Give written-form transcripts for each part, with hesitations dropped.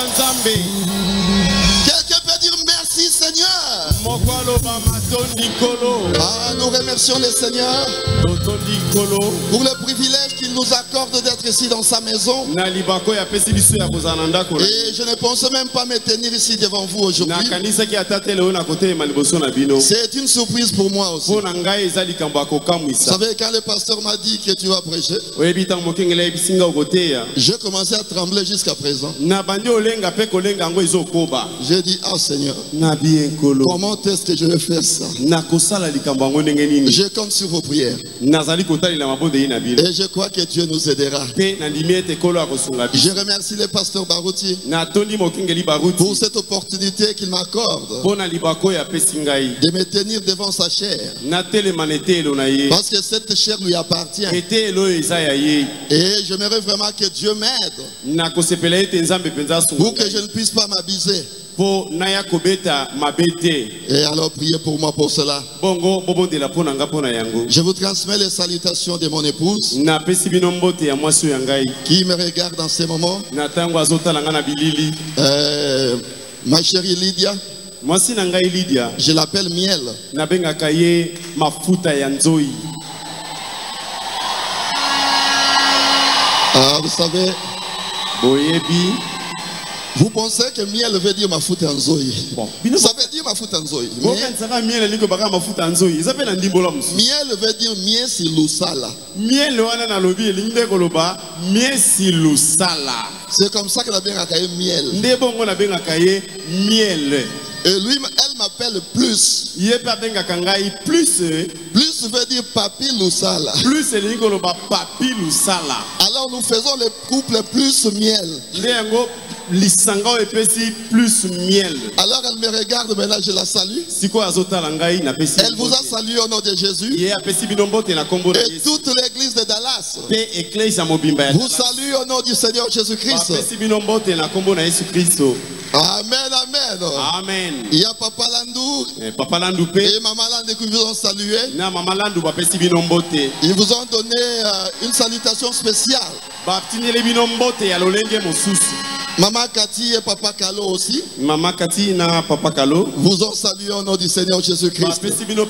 Quelqu'un peut dire merci Seigneur. Ah, nous remercions le Seigneur pour le privilège qu'il nous accorde d'être ici dans sa maison. Et je ne pense même pas me tenir ici devant vous aujourd'hui. C'est une surprise pour moi aussi. Vous savez, quand le pasteur m'a dit que tu vas prêcher, j'ai commencé à trembler jusqu'à présent. J'ai dit, ah Seigneur, comment est-ce que je vais faire ça? Je compte sur vos prières. Et je crois que Dieu nous aidera. Je remercie le pasteur Barouti pour cette opportunité qu'il m'accorde de me tenir devant sa chair. Parce que cette chair lui appartient. Et j'aimerais vraiment que Dieu m'aide pour que je ne puisse pas m'abuser. Et alors priez pour moi pour cela. Je vous transmets les salutations de mon épouse qui me regarde en ce moment. Ma chérie Lydia, je l'appelle Miel. Ah, vous savez, vous pensez que miel veut dire ma foute en zoï. Ça veut dire ma foute en zoï. Miel veut dire miel si lusala. C'est comme ça que la bien accueilli miel. Et lui, elle m'appelle plus. Plus veut dire papi lusala. Alors nous faisons le couple plus miel. Alors elle me regarde, maintenant je la salue. Elle vous a salué au nom de Jésus. Et toute l'église de Dallas vous salue au nom du Seigneur Jésus-Christ. Amen, amen. Amen. Il y a Papa Landou et Maman Landou qui vous ont salué. Ils vous ont donné une salutation spéciale. Maman Cathy et Papa Kalo aussi. Maman Cathy na Papa Kalo vous ont salué au nom du Seigneur Jésus-Christ.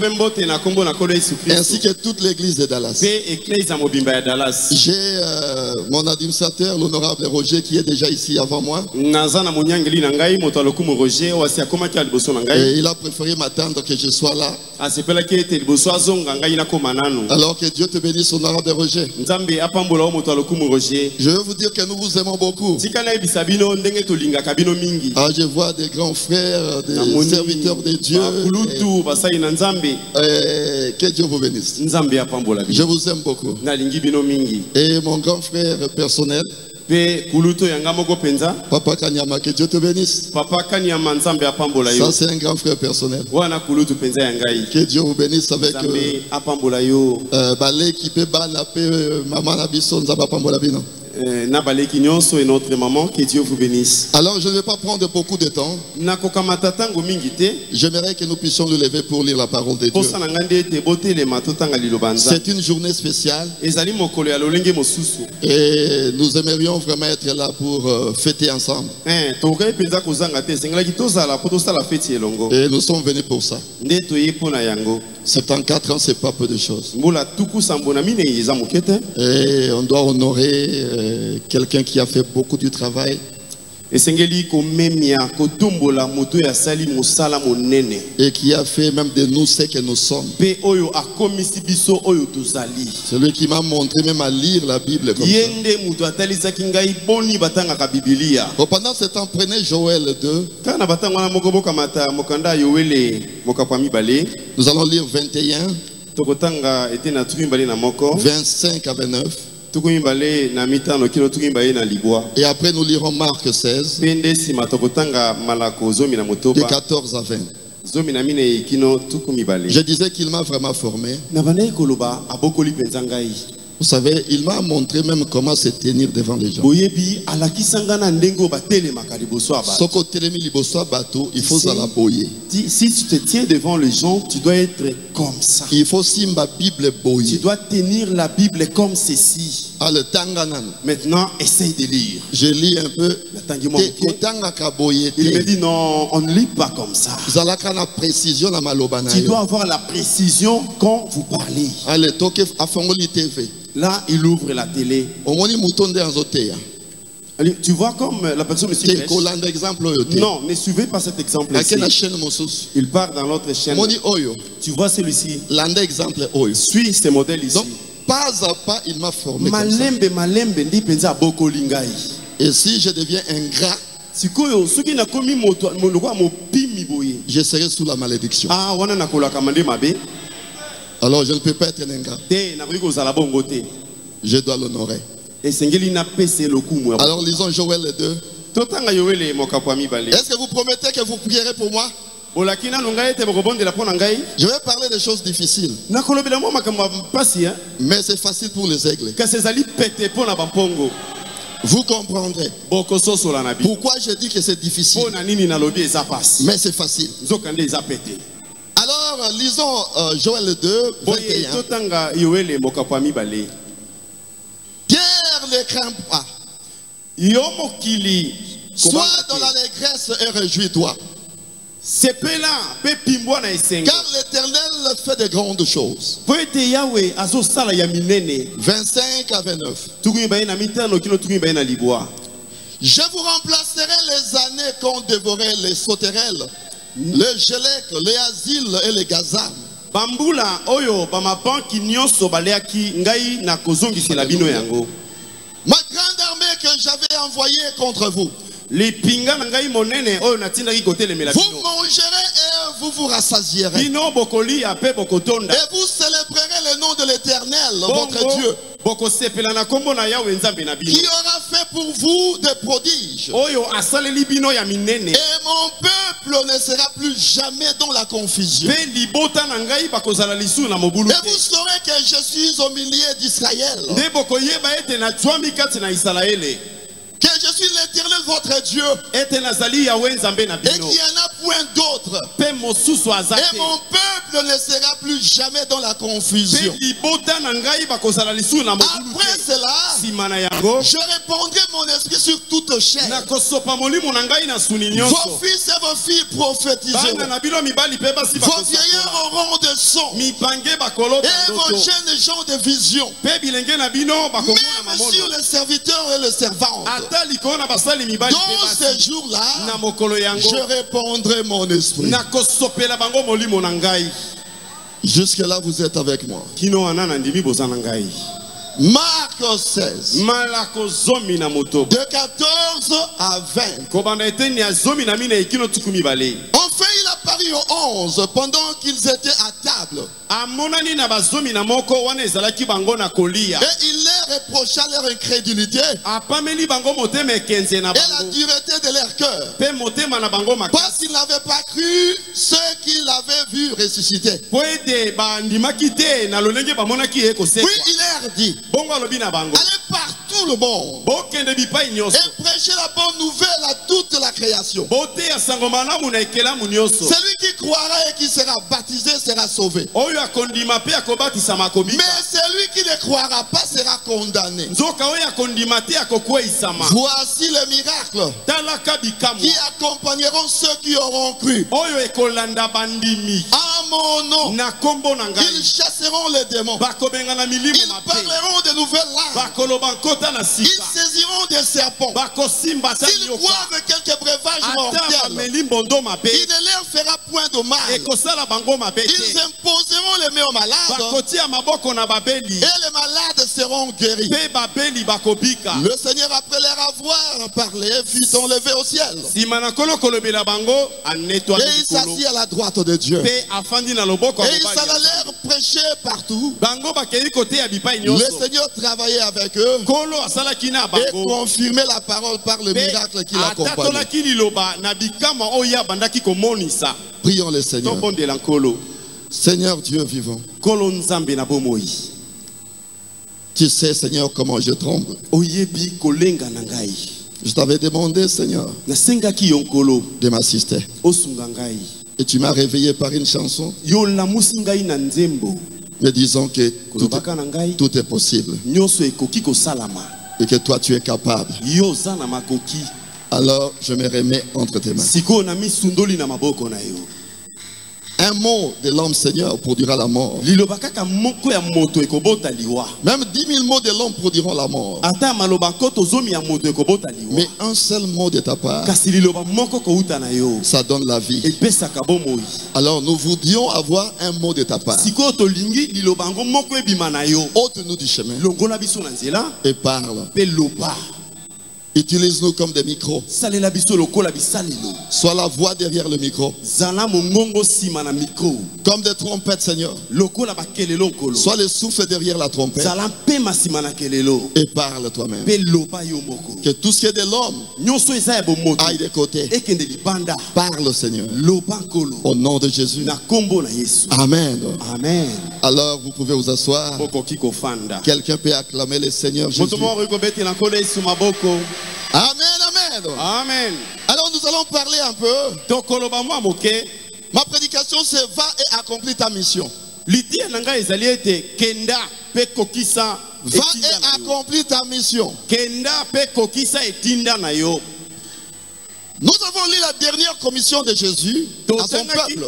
Ainsi que toute l'église de Dallas. J'ai mon administrateur, l'honorable Roger, qui est déjà ici avant moi. Et il a préféré m'attendre que je sois là. Alors que Dieu te bénisse, honorable Roger. Je veux vous dire que nous vous aimons beaucoup. Ah, je vois des grands frères, des serviteurs de Dieu. Que Dieu vous bénisse. Je vous aime beaucoup. Et mon grand frère personnel, Papa Kanyama, que Dieu te bénisse. Ça c'est un grand frère personnel. Que Dieu vous bénisse avec balai qui peut maman Nabison Zaba Pambolabino. Et notre maman, que Dieu vous bénisse. Alors je ne vais pas prendre beaucoup de temps. J'aimerais que nous puissions nous lever pour lire la parole de Dieu. C'est une journée spéciale. Et nous aimerions vraiment être là pour fêter ensembre. Et nous sommes venus pour ça. 74 ans, c'est pas peu de choses. Et on doit honorer quelqu'un qui a fait beaucoup du travail. Et qui a fait même de nous ce que nous sommes. Celui qui m'a montré même à lire la Bible comme ça. Bon, pendant ce temps, prenez Joël 2. Nous allons lire 21, 25 à 29. Et après nous lirons Marc 16, de 14 à 20. Je disais qu'il m'a vraiment formé. Vous savez, il m'a montré même comment se tenir devant les gens. Si tu te tiens devant les gens, tu dois être comme ça. Il faut simba Bible boye. Tu dois tenir la Bible comme ceci. Maintenant, essaye de lire. Je lis un peu. Il me dit non, on ne lit pas comme ça. Tu dois avoir la précision quand vous parlez. Là, il ouvre la télé. Tu vois comme la personne me suit. Non, ne suivez pas cet exemple. Il part dans l'autre chaîne. Tu vois celui-ci. Suis ce modèle ici. Donc, pas à pas, il m'a formé. Et si je deviens ingrat, je serai sous la malédiction. Alors je ne peux pas être un ingrat. Je dois l'honorer. Alors lisons Joël 2. Est-ce que vous promettez que vous prierez pour moi? Je vais parler des choses difficiles. Mais c'est facile pour les aigles. Vous comprendrez pourquoi je dis que c'est difficile. Mais c'est facile. Alors lisons Joël 2, 21. Pierre ne crains pas. Sois dans l'allégresse et réjouis-toi. Car l'Éternel fait de grandes choses. 25 à 29. Je vous remplacerai les années qu'ont dévoré les sauterelles, les gélèques, les asiles et les gazam. Bambula oyo bamapanki nyonso baleaki ngai na kozongisela bino yango. Ma grande armée que j'avais envoyée contre vous. Les pinga ngai monene oyo natindaki kotelemela bino. Vous mangerez et vous vous rassasierez. Bino bokoli ape bokotonda. Et vous célébrerez le nom de l'Éternel, votre Dieu. Qui aura fait pour vous des prodiges. Et mon peuple ne sera plus jamais dans la confusion. Et vous saurez que je suis au milieu d'Israël. Que je suis l'Éternel votre Dieu. Et qu'il n'y en a point d'autre. Et mon peuple ne sera plus jamais dans la confusion. Après cela, je répandrai mon esprit sur toute chair. Vos fils et vos filles prophétiseront. Vos vieillards auront des sons. Et vos jeunes gens de vision. Même sur les serviteurs et les servantes. Dans ces jours-là, je répandrai mon esprit. Jusque-là, vous êtes avec moi. Marc 16. De 14 à 20. Enfin, il apparut aux 11 pendant qu'ils étaient à table. Et il leur reprocha leur incrédulité et la dureté de leur cœur, parce qu'ils n'avaient pas cru ce qu'ils avaient vu ressusciter. Puis il leur dit: allez partout le monde et prêchez la bonne nouvelle à toute la création. Celui qui croira et qui sera baptisé sera sauvé. Mais celui qui ne croira pas sera condamné. Voici les miracles qui accompagneront ceux qui auront cru. En mon nom, ils chasseront les démons. Ils parleront de nouvelles langues. Ils saisiront des serpents. S'ils boivent quelques breuvages mortels, il ne leur fera point de mal. Ils imposeront les mains aux malades et les malades seront guéris. Le Seigneur, après leur avoir parlé, fit enlever au ciel. Et il s'assit à la droite de Dieu. Et ils s'en allèrent prêcher partout. Le Seigneur travaillait avec eux et confirmait la parole par le miracle qui l'accompagnait. Prions le Seigneur. Tu sais, Seigneur, comment je tremble. Je t'avais demandé, Seigneur, de m'assister. Et tu m'as réveillé par une chanson, me disant que tout est possible. Et que toi, tu es capable. Alors, je me remets entre tes mains. Un mot de l'homme, Seigneur, produira la mort. Même 10 000 mots de l'homme produiront la mort. Mais un seul mot de ta part, ça donne la vie. Alors nous voudrions avoir un mot de ta part. Ôte-nous du chemin et parle. Utilise-nous comme des micros. Sois la voix derrière le micro. Comme des trompettes, Seigneur. Sois le souffle derrière la trompette. Et parle toi-même. Que tout ce qui est de l'homme aille de côté. Parle, Seigneur. Au nom de Jésus. Amen. Amen. Alors vous pouvez vous asseoir. Quelqu'un peut acclamer le Seigneur Jésus. Amen, amen. Amen. Alors nous allons parler un peu. Ma prédication c'est va et accomplis ta mission. Va et accomplis ta mission. Nous avons lu la dernière commission de Jésus à son peuple.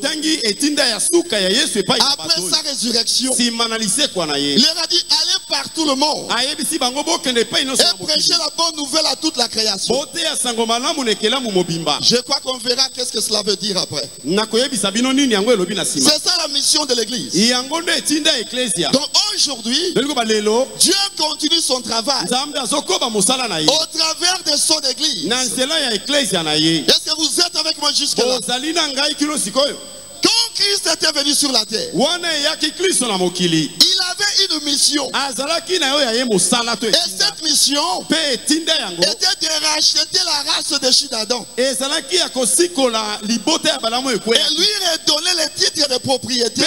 Après sa résurrection, il leur a dit allez par tout le monde et prêchez la bonne nouvelle à toute la création. Je crois qu'on verra qu'est-ce que cela veut dire après. C'est ça la mission de l'église. Donc aujourd'hui, Dieu continue son travail au travers de son église. Est-ce que vous êtes avec moi jusque-là? Quand Christ était venu sur la terre, il avait une mission. Et cette mission était de racheter la race de Chidadon. Et lui redonner les titres de propriété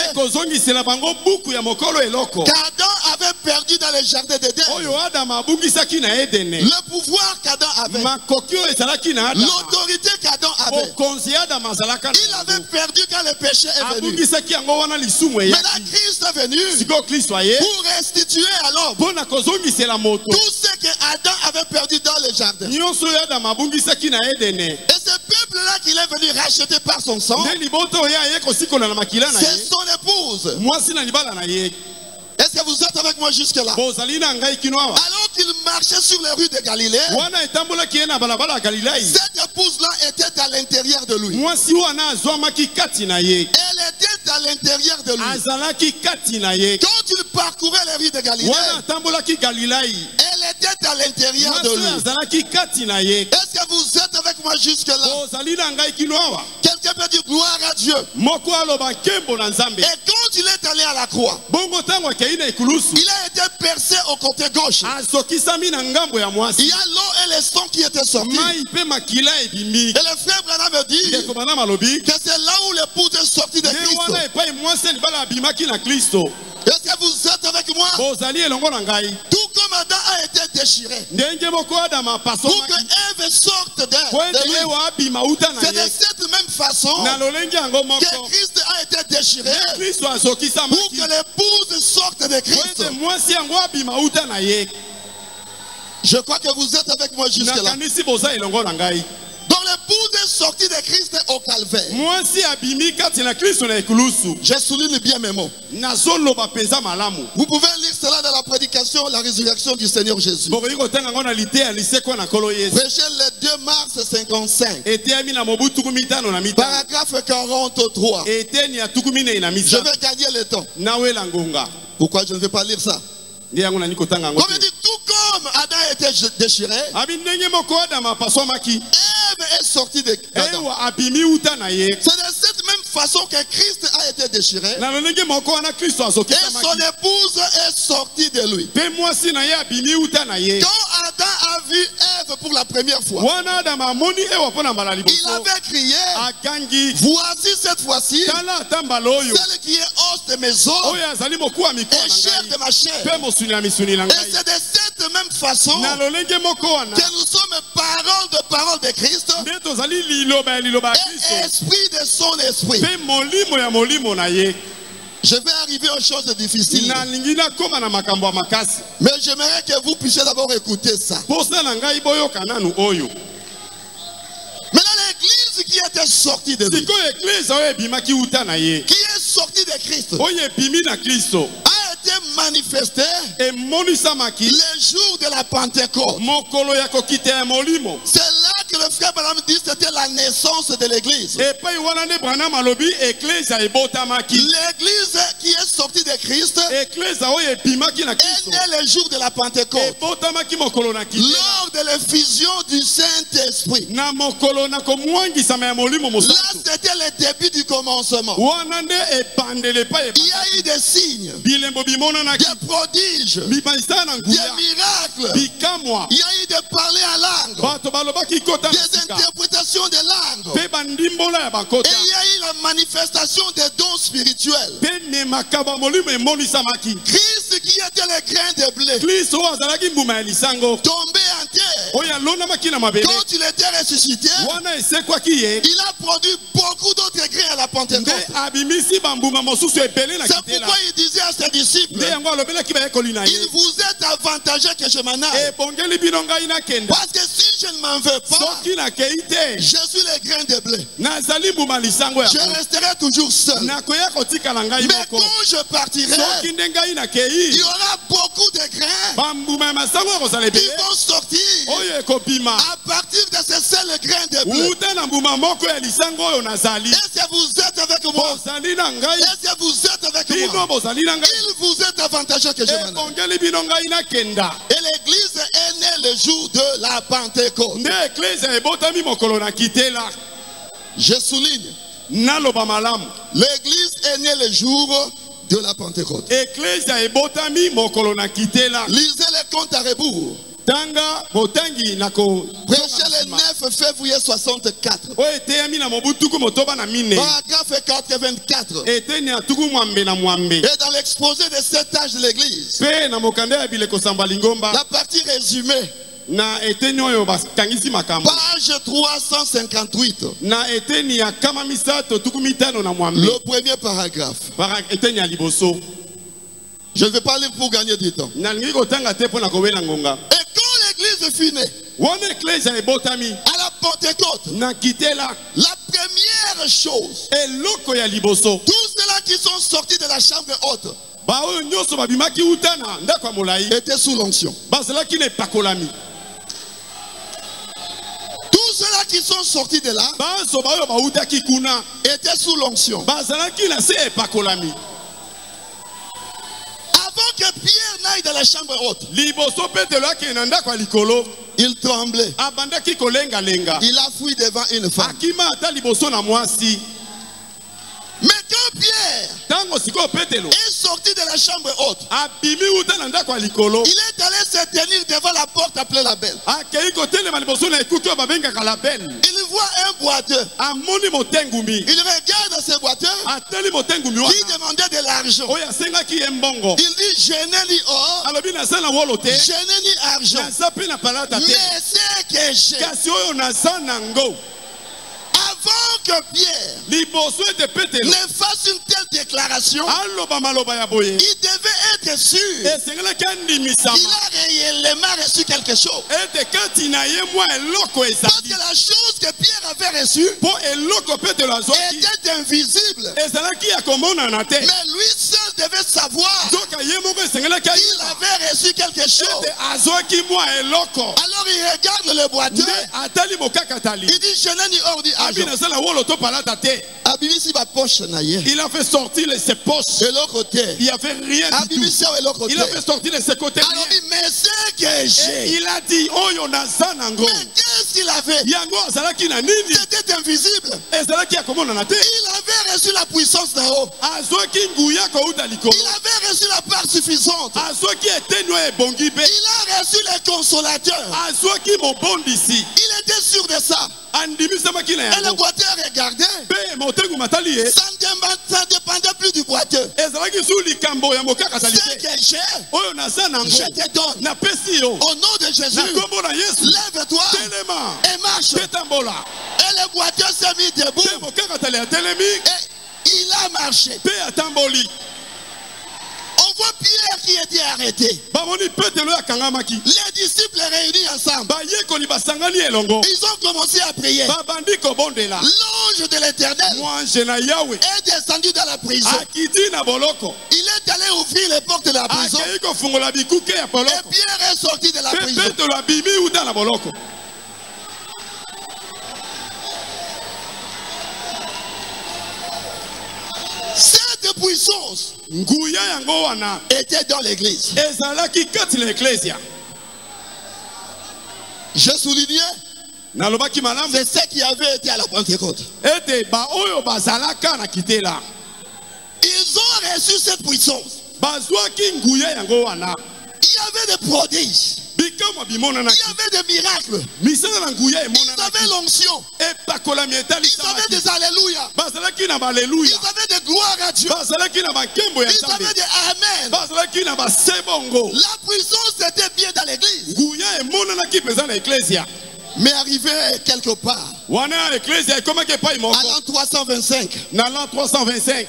qu'Adam avait perdu dans le jardin d'Éden. Le pouvoir qu'Adam avait, l'autorité qu'Adam avait, il avait perdu quand le péché est venu. Maintenant Christ est venu pour restituer à l'homme tout ce que Adam avait perdu dans le jardin. Et ce peuple-là qu'il est venu racheter par son sang, c'est son épouse. Est-ce que vous êtes avec moi jusque-là? Alors qu'il marchait sur les rues de Galilée, cette épouse-là était à l'intérieur de lui. Elle était à l'intérieur de lui. Quand il parcourait les rues de Galilée, elle était à l'intérieur de lui. Est-ce que vous êtes avec moi jusque-là? Quelqu'un peut dire gloire à Dieu. Et quand il est allé à la croix, il a été percé au côté gauche. Il y a l'eau et le sang qui étaient sortis. Et le frère Branham me dit que c'est là où l'épouse est sortie de Christ. Est-ce que vous êtes avec moi? Tout comme Adam a été déchiré pour que Ève sorte de lui. C'est de cette même façon que Christ a été déchiré pour que l'épouse sorte de Christ. Je crois que vous êtes avec moi jusque-là. Donc l'épouse est sortie de Christ au calvaire. Je souligne bien mes mots. Vous pouvez lire cela dans la prédication, la résurrection du Seigneur Jésus. Prêché le 2 mars 55. Paragraphe 43. Je vais gagner le temps. Pourquoi je ne vais pas lire ça? Comme il dit, tout comme Adam a été déchiré, Ève est sortie de Adam. C'est de cette même façon que Christ a été déchiré et son épouse est sortie de lui. Quand Adam a vu rêve pour la première fois, il avait crié, voici cette fois-ci, celle qui est os de mes os et chair de ma chair. Et c'est de cette même façon que nous sommes parole de Christ et esprit de son esprit. Je vais arriver aux choses difficiles. Mais j'aimerais que vous puissiez d'abord écouter ça. Maintenant, l'église qui était sortie de lui, qui est sortie de Christ, a été manifestée le jour de la Pentecôte. C'est là que le frère Branham dit que c'était la naissance de l'église. L'église qui est sortie de Christ est née le jour de la Pentecôte, lors de l'effusion du Saint-Esprit. Là, c'était le début du commencement. Il y a eu des signes, des prodiges, des miracles. Il y a eu de parler en langue, des interprétations de langue. Et il y a eu la manifestation des dons spirituels. Christ qui était le grain de blé, tombé en terre, quand il était ressuscité, il a produit beaucoup d'autres grains à la Pentecôte. C'est pourquoi il disait à ses disciples, il vous est avantageux que je m'en aille, parce que si je ne m'en veux pas, je suis le grain de blé, je resterai toujours seul. Mais quand je partirai, il y aura beaucoup de grains qui vont sortir à partir de ce seul grain de blé. Est-ce que vous êtes avec moi? Est-ce que vous êtes avec moi? Il vous est avantageux que je m'en aille. Et l'église est née le jour de la Pentecôte. Je souligne, l'église est née le jour de la Pentecôte. Lisez les comptes à rebours. Prêchez le 9 février 64. Paragraphe 84. Et dans l'exposé de cet âge de l'église, la partie résumée, page 358. Le premier paragraphe. Je ne vais pas lire pour gagner du temps. Et quand l'église fut née, à la Pentecôte, la première chose, tous ceux-là qui sont sortis de la chambre haute étaient sous l'onction. Tous ceux-là qui sont sortis de là étaient sous l'onction. Avant que Pierre n'aille dans la chambre haute, il tremblait. Il a fui devant une femme. Mais quand Pierre est sorti de la chambre haute, il est allé se tenir devant la porte appelée la Belle. Il voit un boiteux. Il regarde ce boiteux qui demandait de l'argent. Il dit, je n'ai ni or, je n'ai ni argent, mais c'est que j'ai. Avant que Pierre ne fasse une telle déclaration, il devait être sûr qu'il a réellement reçu quelque chose. Parce que la chose que Pierre avait reçue était invisible. Mais lui seul devait savoir qu'il avait reçu quelque chose. Alors il regarde le boiteux. Il dit, je n'ai ni or ni argent. Il a fait sortir ses poches. Il avait rien du tout. Il a fait sortir de ses côtés. Mais c'est que j'ai. Il a dit, mais qu'est-ce qu'il avait? C'était invisible. Il avait reçu la puissance d'en haut. Il avait reçu la part suffisante. Il a reçu les consolateurs. Il était sûr de ça. Et le boiteur regardait. Ça ne dépendait plus du boiteur. Ce que j'ai, je te donne. Au nom de Jésus, lève-toi et marche. Et le boiteur s'est mis debout. Et il a marché. On voit Pierre qui était arrêté. Les disciples réunis ensemble. Ils ont commencé à prier. L'ange de l'Éternel est descendu dans la prison. Il est allé ouvrir les portes de la prison. Et Pierre est sorti de la prison. Cette puissance était dans l'église. Je soulignais, c'est ce qui avait été à la Pentecôte. Ils ont reçu cette puissance. Il y avait des prodiges. Il y avait des miracles. Ils avaient l'onction. Ils avaient des alléluia. Ils avaient des gloires à Dieu. Ils avaient des amen. La puissance était bien dans l'église. Mais arrivé quelque part, à l'an 325,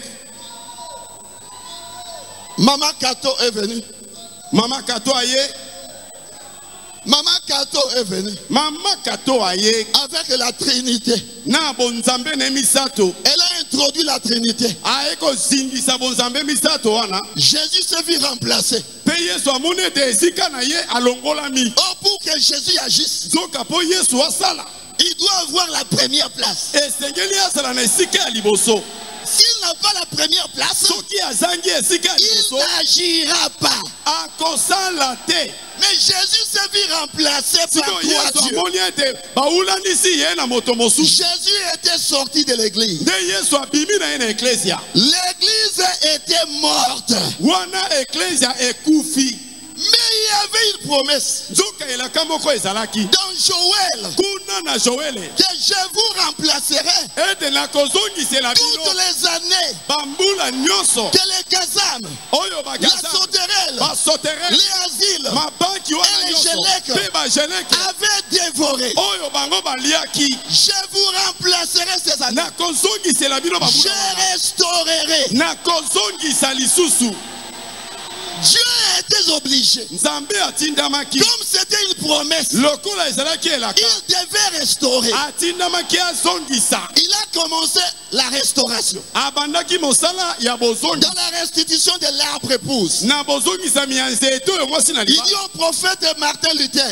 Maman Kato est venue. Maman Kato est venue. Avec la Trinité. Elle a introduit la Trinité. Jésus se vit remplacer. Oh, pour que Jésus agisse, il doit avoir la première place. S'il n'a pas la première place, il n'agira pas. Mais Jésus s'est vu remplacé par toi, Dieu. Jésus était sorti de l'église. L'église était morte. Mais il y avait une promesse dans Joël que je vous remplacerai toutes les années que les Gazam, la sauterelle, les asiles et les Gélèques avaient dévoré. Je vous remplacerai ces années. Je restaurerai. Dieu était obligé. Comme c'était une promesse, il devait restaurer. Il a commencé la restauration. Dans la restitution de l'arbre épouse, il dit au prophète Martin Luther,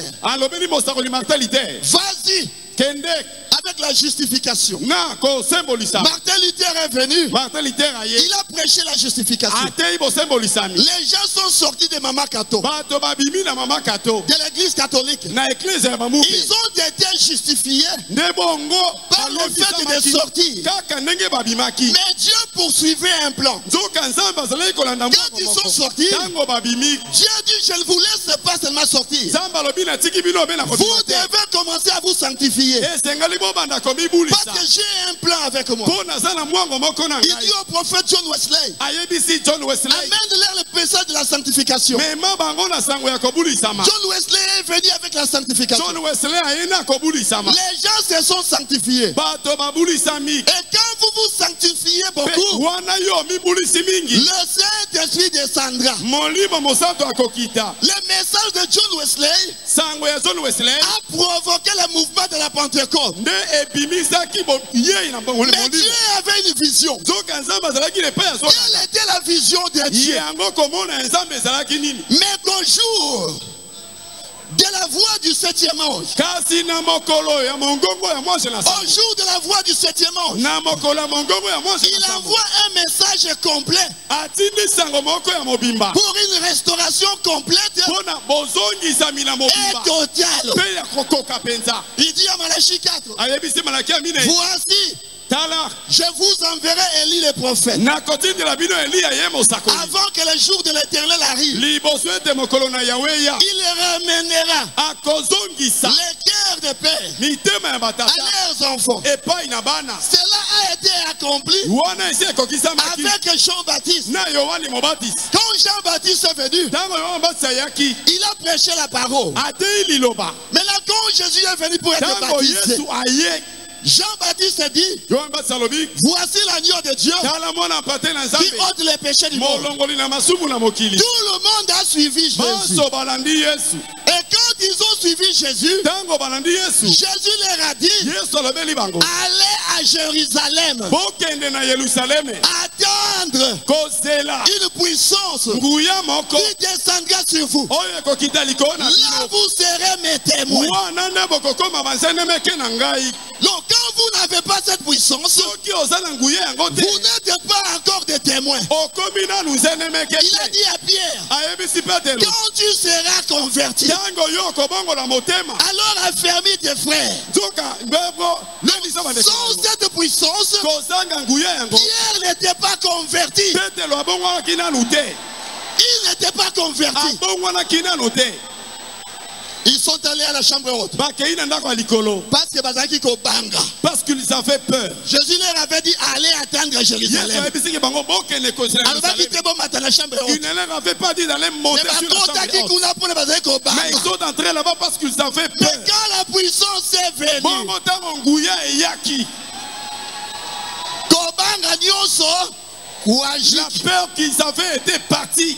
vas-y avec la justification. Martin Luther est venu. Il a prêché la justification. Les gens sont sortis de Mama Kato, de l'église catholique. Ils ont été justifiés par le fait de sortir. Mais Dieu poursuivait un plan. Quand ils sont sortis, Dieu dit, je ne vous laisse pas seulement sortir. Vous devez commencer à vous sanctifier. Parce que j'ai un plan avec moi. Il dit au prophète John Wesley, amène-leur le message de la sanctification. John Wesley est venu avec la sanctification. Les gens se sont sanctifiés. Et quand vous vous sanctifiez beaucoup, le Saint-Esprit descendra. Le message de John Wesley a provoqué le mouvement de la Pentecôte. Mais Dieu avait une vision. Quelle était la vision de Dieu? Mais qu'au jour de la voix du 7e ange, au jour de la voix du 7e ange, il envoie un message complet pour une restauration complète et totale. Il dit à Malachie 4, voici Je vous enverrai Élie le prophète. Avant que le jour de l'Éternel arrive, il ramènera les cœurs de père à leurs enfants. Cela a été accompli avec Jean-Baptiste. Quand Jean-Baptiste est venu, il a prêché la parole. Maintenant, quand Jésus est venu pour être baptisé, Jean-Baptiste dit, voici l'agneau de Dieu qui ôte les péchés du monde. Tout le monde a suivi Jésus. Et quand ils ont suivi Jésus, Jésus leur a dit, allez à Jérusalem, attendre une puissance qui descendra sur vous. Là vous serez mes témoins. Donc quand vous n'avez pas cette puissance, vous n'êtes pas encore des témoins. Il a dit à Pierre, quand tu seras converti, alors affermis tes frères. Sans cette puissance, Pierre n'était pas converti. Il n'était pas converti. Ils sont allés à la chambre haute. Parce qu'ils avaient peur. Jésus leur avait dit allez attendre à Jérusalem. Il ne leur avait pas dit d'aller monter sur la chambre haute. Mais ils sont entrés là-bas parce qu'ils avaient peur. Mais quand la puissance est venue, la peur qu'ils avaient été partis.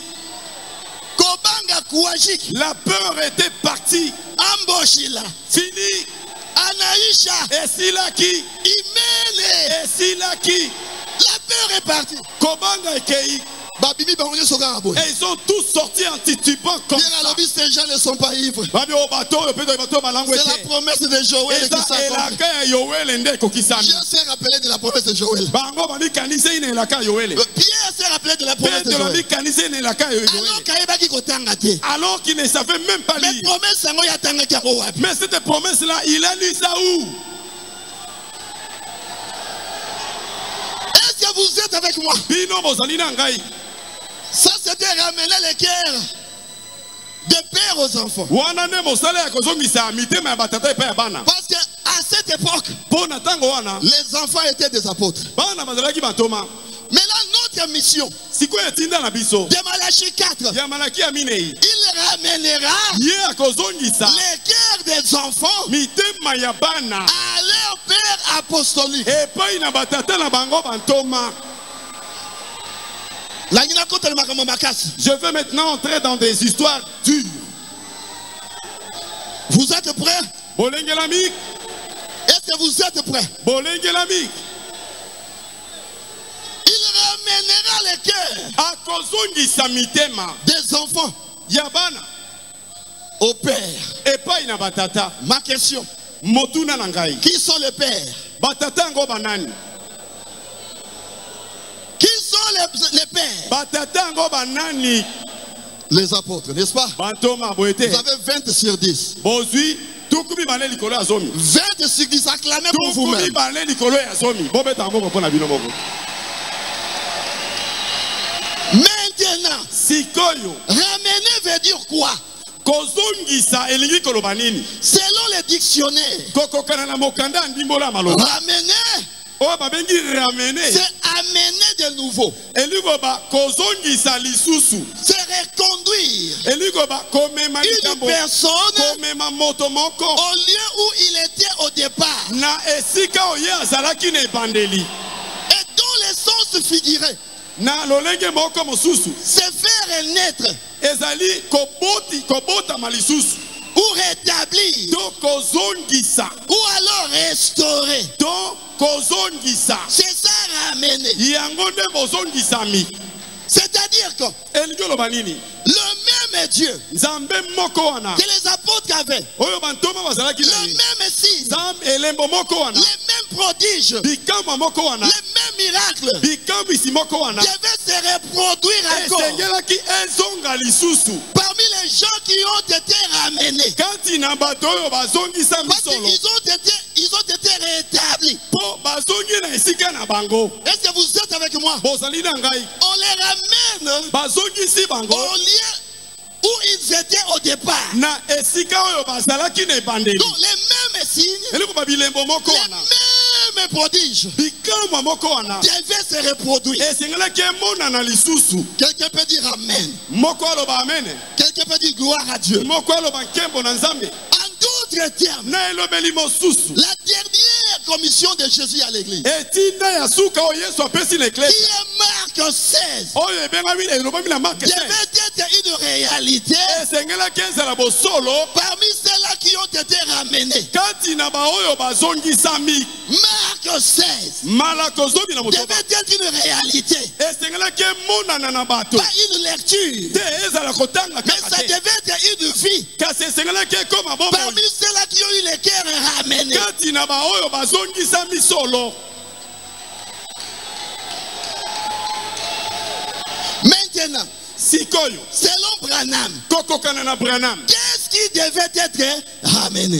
La peur était partie. Amboshila. Fini. Anaïsha. Et Silaki. Imele. Et Silaki. La peur est partie. Kobanga Ekei. Et ils sont tous sortis en titubant comme ça. Ces gens ne sont pas ivres. C'est la promesse de Joël qui s'accomplit. Dieu s'est rappelé de la promesse de Joël. Pierre s'est rappelé de la promesse de Joël. Alors qu'il ne savait même pas lire. Mais cette promesse-là, il a lu ça où? Est-ce que vous êtes avec moi? Ça, c'était ramener les cœurs de père aux enfants. Parce qu'à cette époque, les enfants étaient des apôtres. Mais là, notre mission, de Malachie 4, il ramènera les cœurs des enfants à leur père apostolique. Je veux maintenant entrer dans des histoires dures. Vous êtes prêts? Est-ce que vous êtes prêts? Il ramènera les cœurs des enfants au père. Ma question, qui sont les pères? Qui sont les pères? Les apôtres, n'est-ce pas? Vous avez 20 sur 10. 20 sur 10, acclamez pour vous-même. Maintenant, ramener veut dire quoi? Selon les dictionnaires, ramener, c'est amener de nouveau. C'est reconduire une personne au lieu où il était au départ. Et dans le sens figuré, c'est faire naître ou rétablir ou alors restaurer. C'est ça ramener. C'est-à-dire que le même Dieu que les apôtres avaient, le même signe, les mêmes prodiges, les mêmes miracles devaient se reproduire encore parmi les gens qui ont été ramenés. Parce qu'ils ont été rétablis. Est-ce que vous êtes avec moi? On les ramène au lieu où ils étaient au départ. Donc les mêmes signes, les mêmes prodiges devaient se reproduire. Quelqu'un peut dire Amen. Quelqu'un peut dire gloire à Dieu. En d'autres termes, la dernière commission de Jésus à l'église, qui est Marc 16, devait être une réalité parmi ceux-là qui ont été ramenés. Marc 16 devait être une réalité, pas une lecture, mais ça devait être une vie parmi ceux-là qui ont eu les cœurs ramenés. Maintenant, selon Branham, qu'est-ce qui devait être ramené?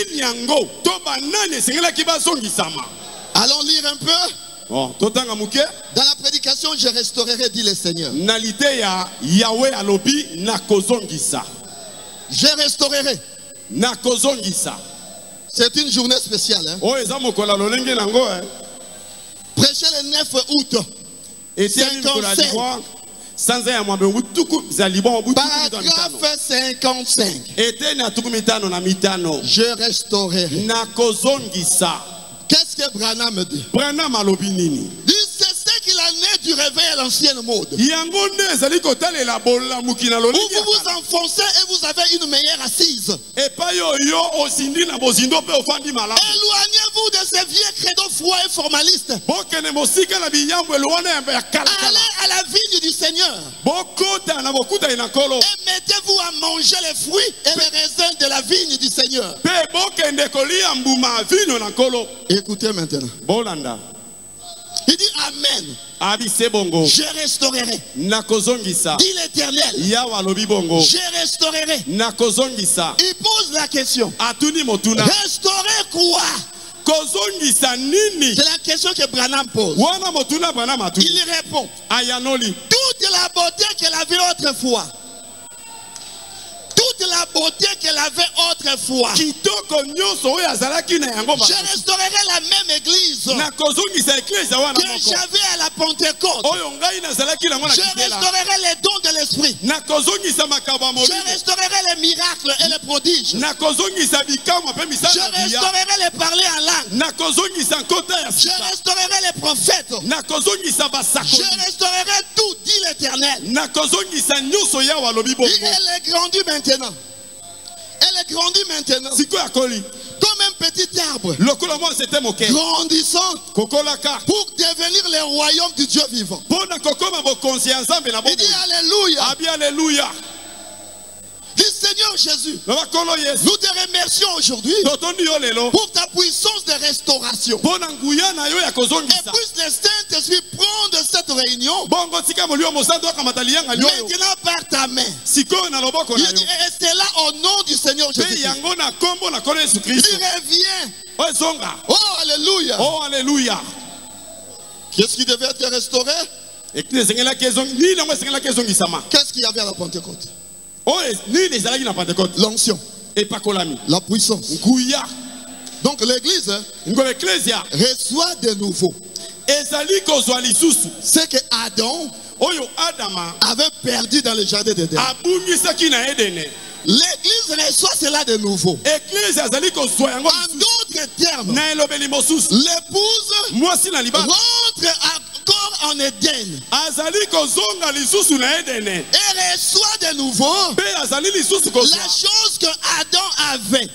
Allons lire un peu. Dans la prédication, je restaurerai, dit le Seigneur. Je restaurerai. C'est une journée spéciale. Hein? Prêcher le 9 août. 55. Paragraphe 55. Je restaurerai. Qu'est-ce que Branham dit? C'est ce qu'il en est du réveil à l'ancienne mode. Où vous vous enfoncez et vous avez une meilleure assise. Éloignez-vous de ces vieux credos froids et formalistes. Allez à la vigne du Seigneur. Et mettez-vous à manger les fruits et les raisins de la vigne du Seigneur. Écoutez maintenant. Il dit Amen. Je restaurerai. Dit l'Éternel. Je restaurerai. Il pose la question. Restaurer quoi? C'est la question que Branham pose. Il répond. Toute la beauté qu'elle avait autrefois. Toute la beauté qu'elle avait autrefois. Je restaurerai la même église que j'avais à la Pentecôte. Je restaurerai les dons de l'esprit. Je restaurerai les miracles et les prodiges. Je restaurerai les parler en langue. Je restaurerai les prophètes. Je restaurerai tout, dit l'Éternel. Elle est grandie maintenant. Elle est grandie maintenant. Comme un petit arbre grandissant pour devenir le royaume du Dieu vivant. Il dit Alléluia. Dis Seigneur Jésus, nous te remercions aujourd'hui pour ta puissance de restauration. Et puisse le Saint-Esprit prendre cette réunion maintenant par ta main. Et c'est là au nom du Seigneur Jésus. Il revient. Oh Alléluia. Qu'est-ce qui devait être restauré? Qu'est-ce qu'il y avait à la Pentecôte? L'onction, la puissance. Donc l'église reçoit de nouveau ce que Adam avait perdu dans le jardin d'Éden. L'église reçoit cela de nouveau. En d'autres termes, l'épouse rentre encore en Éden et reçoit de nouveau la chose que Adam avait,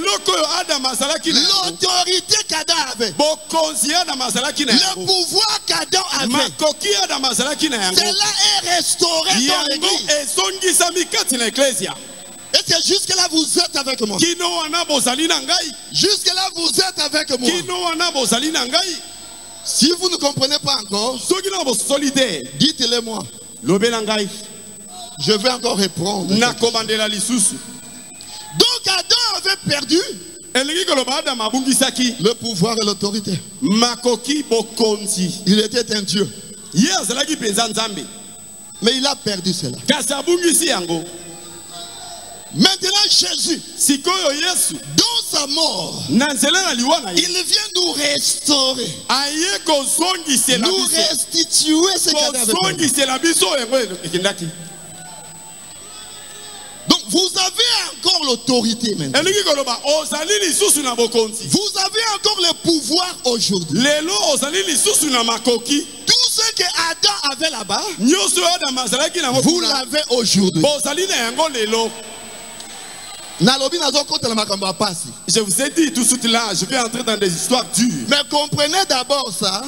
l'autorité qu'Adam avait, le pouvoir qu'Adam avait. Cela est restauré dans l'église. Et c'est jusque-là vous êtes avec moi. Jusque-là vous êtes avec moi. Si vous ne comprenez pas encore, dites-le moi. Je vais encore répondre. Donc Adam avait perdu Le pouvoir et l'autorité. Il était un Dieu. Mais il a perdu cela. Maintenant Jésus, dans sa mort, il vient nous restaurer, nous restituer ce qu'il avait perdu. Donc vous avez encore l'autorité maintenant. Vous avez encore le pouvoir aujourd'hui. Tout ce que Adam avait là-bas, vous l'avez aujourd'hui. Je vous ai dit tout ce là, je vais entrer dans des histoires dures. Mais comprenez d'abord ça.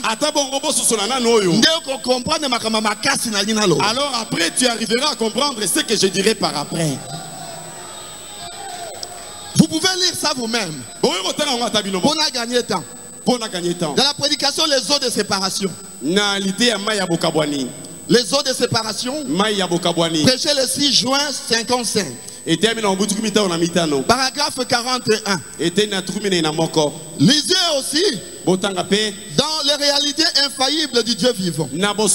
Alors après tu arriveras à comprendre ce que je dirai par après. Vous pouvez lire ça vous-même. On a gagné temps. Dans la prédication, les eaux de séparation. Les eaux de séparation. Prêché le 6 juin 55. Paragraphe 41. Lisez aussi dans les réalités infaillibles du Dieu vivant.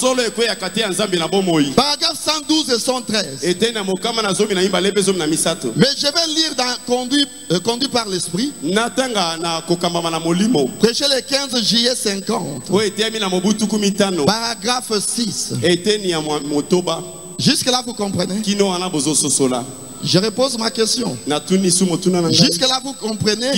Paragraphe 112 et 113. Mais je vais lire dans conduit par l'esprit. Prêché le 15 juillet 50. Paragraphe 6. Jusque là vous comprenez? Je repose ma question. Jusque là vous comprenez?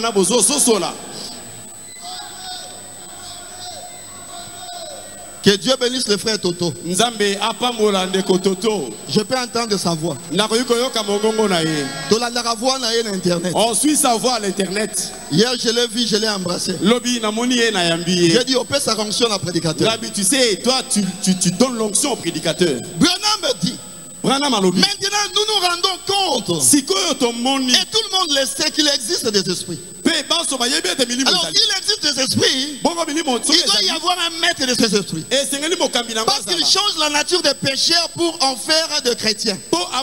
Que Dieu bénisse le frère Toto. Je peux entendre sa voix. On suit sa voix à l'internet. Hier je l'ai vu, je l'ai embrassé. J'ai dit, on peut sa fonction à prédicateur. Tu sais, toi tu donnes l'onction au prédicateur. Branham me dit. Maintenant nous nous rendons compte. Et tout le monde le sait qu'il existe des esprits. Alors s'il existe des esprits, il doit y avoir un maître de ces esprits. Parce qu'il change la nature des pécheurs pour en faire de chrétiens.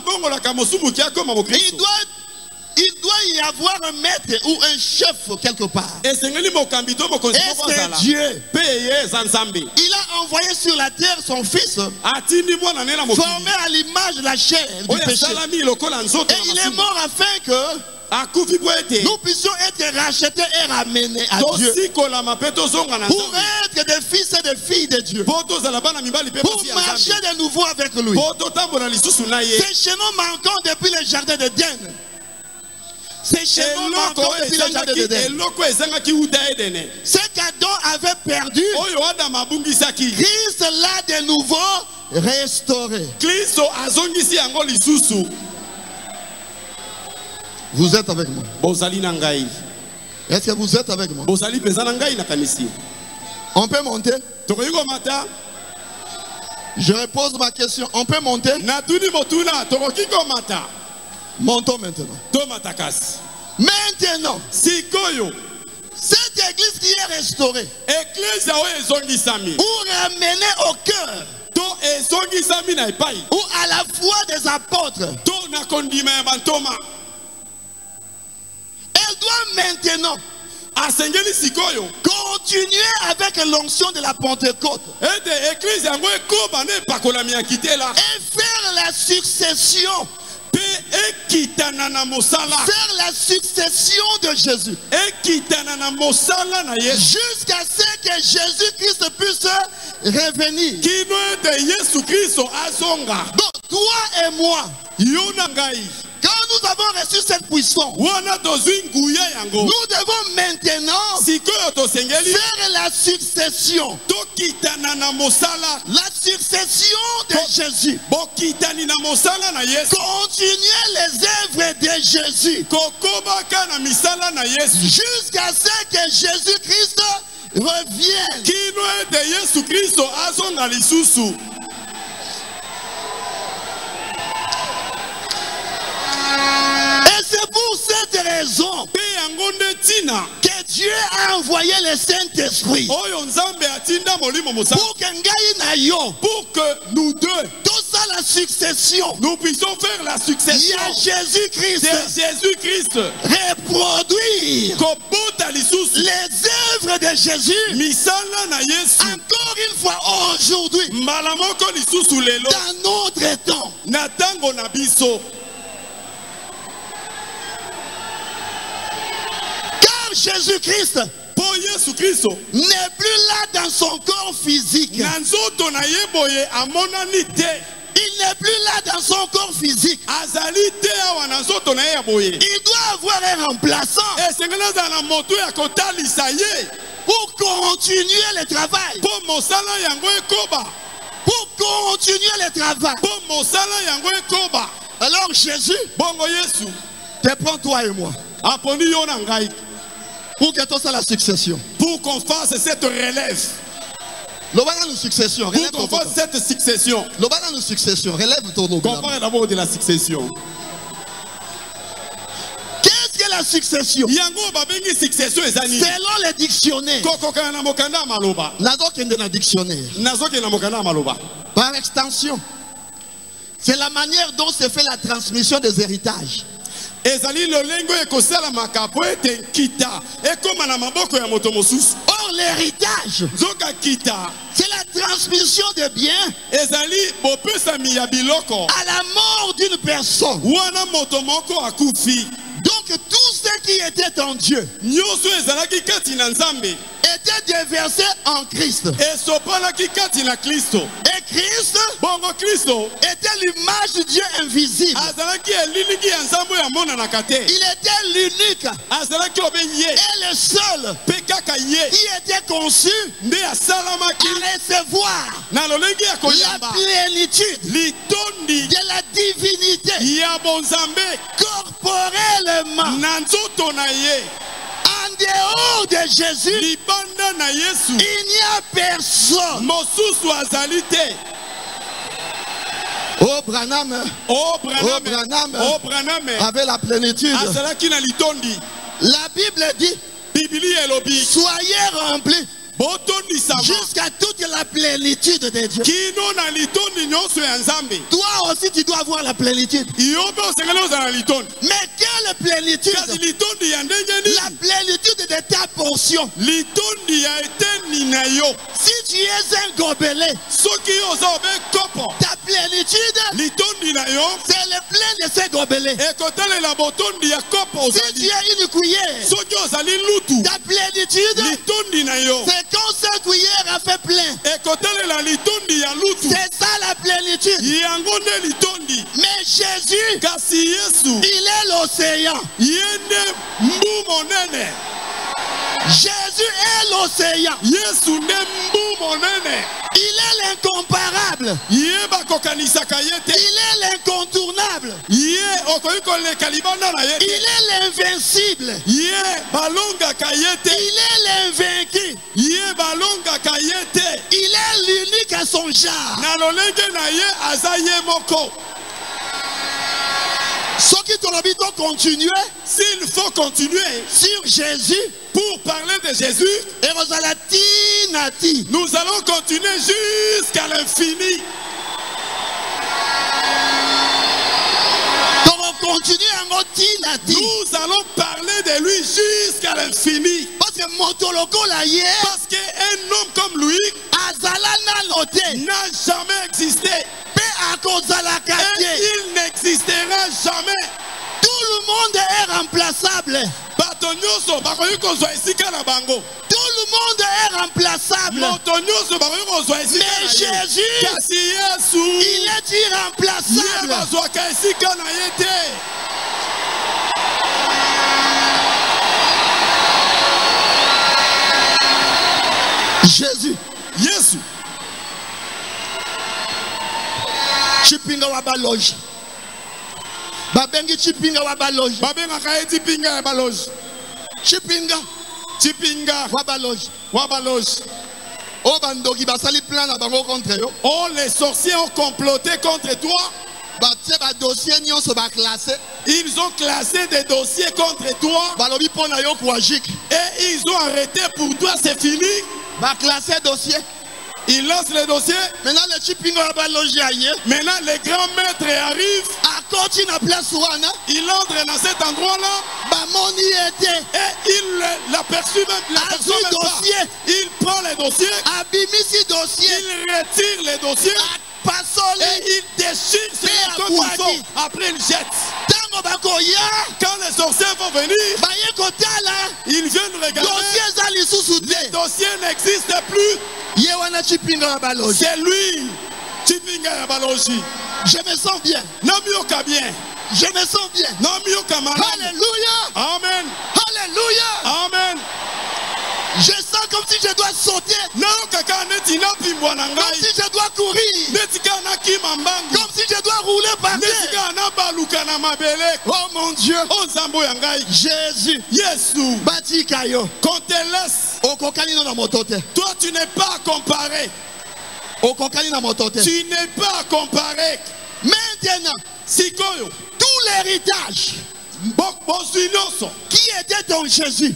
Il doit y avoir un maître ou un chef quelque part. Et c'est Dieu. Il a envoyé sur la terre son fils, formé à l'image de la chair du péché. Et il est mort afin que nous puissions être rachetés et ramenés à Dieu. Pour être des fils et des filles de Dieu. Pour marcher de nouveau avec lui. Ces chaînons manquants depuis le jardin d'Éden. Ces chaînons manquants depuis le jardin d'Éden. Ce qu'Adam avait perdu, Christ l'a de nouveau restauré. Vous êtes avec moi? Est-ce que vous êtes avec moi? On peut monter? Je repose ma question. On peut monter? Montons maintenant. Maintenant, cette église qui est restaurée, ou ramenée au cœur, ou à la foi des apôtres, elle doit maintenant continuer avec l'onction de la Pentecôte et faire la succession. Faire la succession de Jésus jusqu'à ce que Jésus-Christ puisse revenir. Donc toi et moi, quand nous avons reçu cette puissance, nous devons maintenant faire la succession. La succession de Jésus. Continuer les œuvres de Jésus. Jusqu'à ce que Jésus-Christ revienne. Et c'est pour cette raison que Dieu a envoyé le Saint-Esprit pour que nous deux, la succession. Nous puissions faire la succession. Jésus-Christ. Jésus-Christ. Reproduire les œuvres de Jésus. Encore une fois aujourd'hui. Dans notre temps. Car Jésus-Christ n'est plus là dans son corps physique. Il n'est plus là dans son corps physique. Il doit avoir un remplaçant pour continuer le travail. Pour continuer le travail. Alors Jésus te prend toi et moi. Pour que tout ça la succession. Pour qu'on fasse cette relève. Pour qu'on fasse cette succession. Relève ton nom. Compare d'abord de la succession. Qu'est-ce que la succession? Selon les dictionnaires. Par extension, c'est la manière dont se fait la transmission des héritages. Or l'héritage, c'est la transmission de biens à la mort d'une personne. Donc tout ce qui était en Dieu était déversé en Christ. Et Christ était l'image de Dieu invisible. Il était l'unique et le seul qui était conçu à recevoir la plénitude de la divinité corporellement. En dehors de Jésus, il n'y a personne. Oh Branham avait la plénitude. La Bible dit, soyez remplis jusqu'à toute la plénitude de Dieu. Toi aussi tu dois avoir la plénitude. Mais quelle plénitude? La plénitude de ta portion. Si tu es un gobelet, ta plénitude, c'est le plein de ces gobelets. Si tu es une cuillère, ta plénitude, c'est quand cette cuillère a fait plein. C'est ça la plénitude. Mais Jésus, il est l'océan. Jésus est l'océan. Il est l'incomparable. Il est l'incontournable. Il est l'invincible. Il est l'invaincu. Il est l'unique à son genre. S'il faut continuer sur Jésus, pour parler de Jésus, nous allons continuer jusqu'à l'infini. Nous allons parler de lui jusqu'à l'infini. Parce qu'un homme comme lui n'a jamais existé. Et il n'existera jamais. Tout le monde est remplaçable. Tout le monde est remplaçable. Mais Jésus, il est irremplaçable. Jésus. Chipinga wa baloge. Babengi chipinga wa baloge. Chipinga wa baloge. Oh bandogi basali plan na bango contre yo. Oh les sorciers ont comploté contre toi. Ils ont classé des dossiers contre toi. Et ils ont arrêté pour toi, c'est fini. Classé dossier. Il lance le dossier. Maintenant, le chipping va loger ailleurs. Maintenant, le grand maître arrive. À côté de la place ouana. Il entre dans cet endroit-là. Bamoni était. Et il l'aperçut même. Il l'aperçoit même pas. Il prend le dossier. Abimisi dossier. Il retire le dossier. Et il déchire ce comme il faut. Après, il jette. Quand les sorciers vont venir, ils viennent regarder. Le dossier n'existe plus. C'est lui. Je me sens bien. Je me sens bien. Alléluia. Amen. Alléluia. Amen. Je sens comme si je dois sauter. Comme si je dois courir. Comme si je dois rouler par terre. Oh mon Dieu. Jésus. Batikayo. Qu'on te laisse. Toi tu n'es pas comparé. Tu n'es pas comparé. Maintenant, tout l'héritage qui était dans Jésus,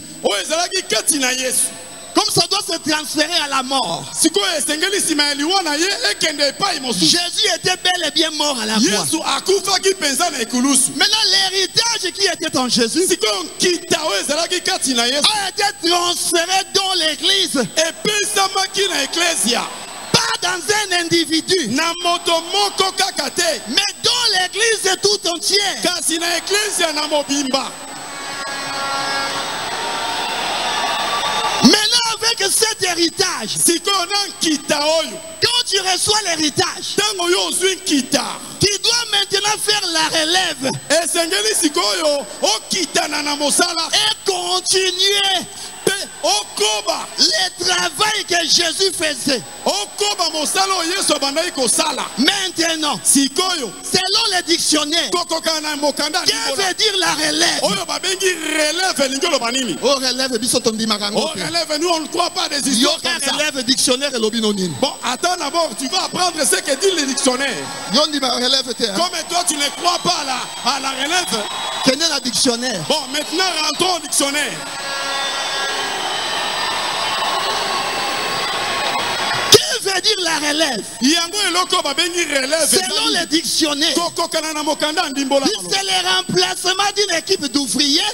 comme ça doit se transférer à la mort. Jésus était bel et bien mort à la croix. Maintenant, l'héritage qui était en Jésus a été transféré dans l'église. Pas dans un individu, mais dans l'église tout entière. Maintenant, avec cet héritage, quand tu reçois l'héritage, tu dois maintenant faire la relève et continuer le travail que Jésus faisait. Maintenant, selon le dictionnaire, que veut dire la relève? Relève, nous on ne croit pas des histoires comme ça. Bon, attends d'abord, tu vas apprendre ce que dit le dictionnaire. Comme toi tu ne crois pas à la relève. Bon, maintenant rentrons au dictionnaire. Veut dire la relève. Selon le dictionnaire, c'est le remplacement d'une équipe d'ouvriers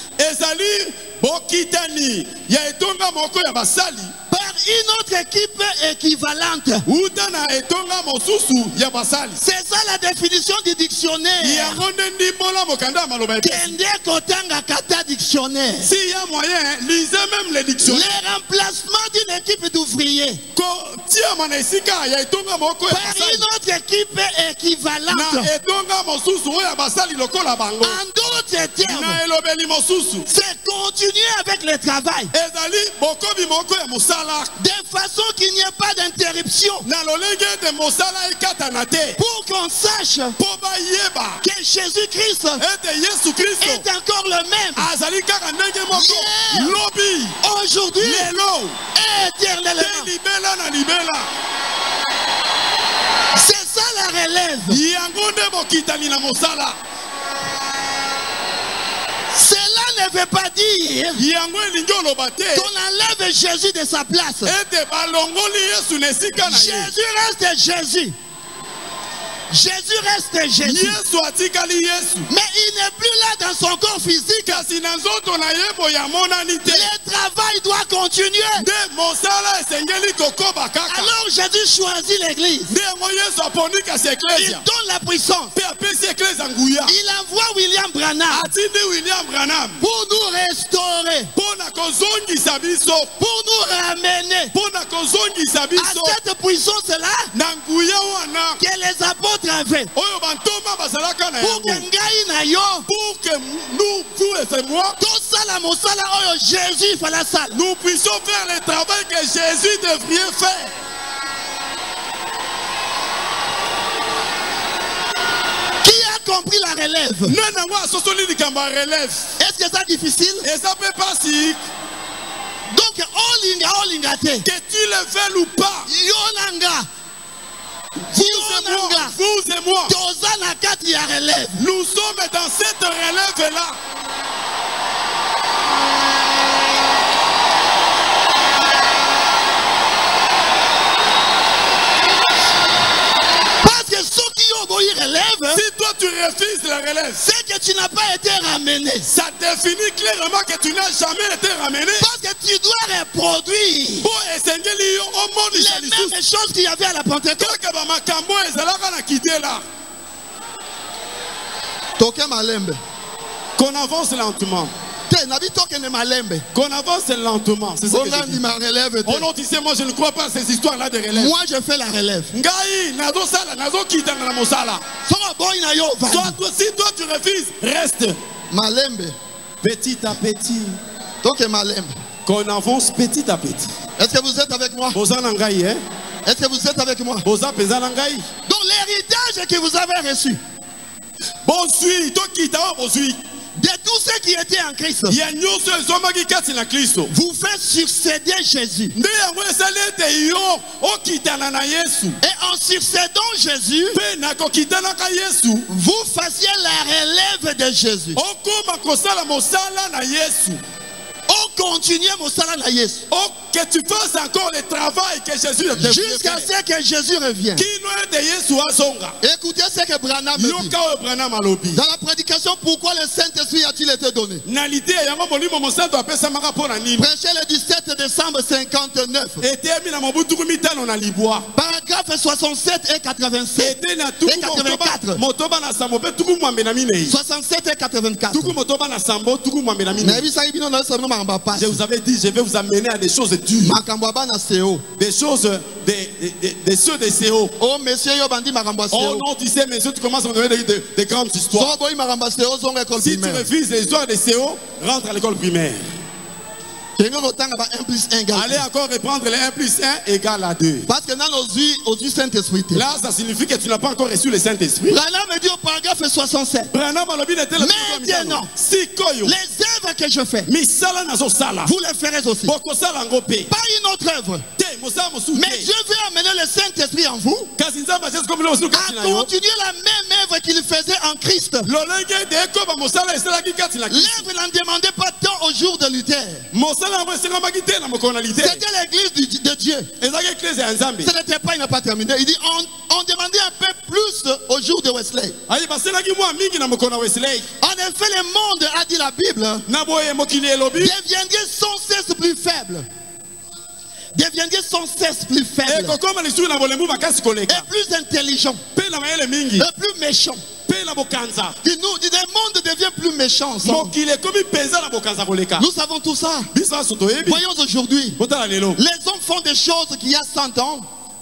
par une autre équipe équivalente. C'est ça la définition du dictionnaire. Dictionnaire. S'il y a moyen, lisez même le dictionnaire. Le remplacement d'une équipe d'ouvriers par une autre équipe équivalente. En d'autres termes, c'est continuer avec le travail de façon qu'il n'y ait pas d'interruption, pour qu'on sache que Jésus-Christ est encore le même aujourd'hui et éternellement. C'est ça la relève. Cela ne veut pas dire qu'on enlève Jésus de sa place. Jésus reste Jésus. Jésus reste Jésus. Mais il n'est plus là dans son corps physique. Le travail doit continuer. Alors Jésus choisit l'église. Il donne la puissance. Il envoie William Branham pour nous restaurer, pour nous ramener à cette puissance-là que les apôtres avaient. Pour que ngai na yo, pour que nous, vous et moi, nous puissions faire le travail que Jésus devrait faire. Qui a compris la relève? Est-ce que c'est difficile? Et ça peut pas si. Donc, que tu le veuilles ou pas, vous et moi, nous sommes dans cette relève-là. tu refuses la relève, c'est que tu n'as pas été ramené. Ça définit clairement que tu n'as jamais été ramené. Parce que tu dois reproduire les mêmes choses qu'il y avait à la Pentecôte. Qu'on avance lentement. Qu'on avance lentement. C'est ça que je dis. Oh non, tu sais, moi je ne crois pas à ces histoires-là de relève. Moi je fais la relève. Toi, si toi tu refuses, reste. Malembe. Petit à petit. Qu'on avance petit à petit. Est-ce que vous êtes avec moi? Est-ce que vous êtes avec moi? Donc l'héritage que vous avez reçu de tous ceux qui étaient en Christ, vous faites succéder Jésus. Et en succédant Jésus, vous fassiez la relève de Jésus. On continue mon salaire. Que tu fasses encore le travail que Jésus a fait. Jusqu'à ce que Jésus revienne. Écoutez ce que Branham dit. Dans la prédication, pourquoi le Saint-Esprit a-t-il été donné? Prêché le 17 décembre 59. Paragraphe 67 et 87. Et 84. 67 et 84. Je vous avais dit, je vais vous amener à des choses dures. Des choses des ceux de CO. Oh monsieur, oh non, tu sais, monsieur, tu commences à me donner des grandes histoires. Si tu refuses les histoires de CO, rentre à l'école primaire. Allez encore reprendre les 1 plus 1 égale à 2. Parce que dans là, ça signifie que tu n'as pas encore reçu le Saint-Esprit. Branham me dit au paragraphe 67. Maintenant, les œuvres que je fais, vous les ferez aussi. Pas une autre œuvre. Mais Dieu veut amener le Saint-Esprit en vous à continuer la même œuvre qu'il faisait en Christ. L'œuvre n'en demandait pas tant au jour de Luther. C'était l'église de Dieu. Ce n'était pas, il n'a pas terminé. Il dit on demandait un peu plus au jour de Wesley. En effet, le monde, a dit la Bible, deviendrait sans cesse plus faible. Deviendrait sans cesse plus faible. Et plus intelligent. Et plus méchant. Le monde devient plus méchant. Nous savons tout ça. Voyons aujourd'hui, les hommes font des choses qu'il y a 100 ans.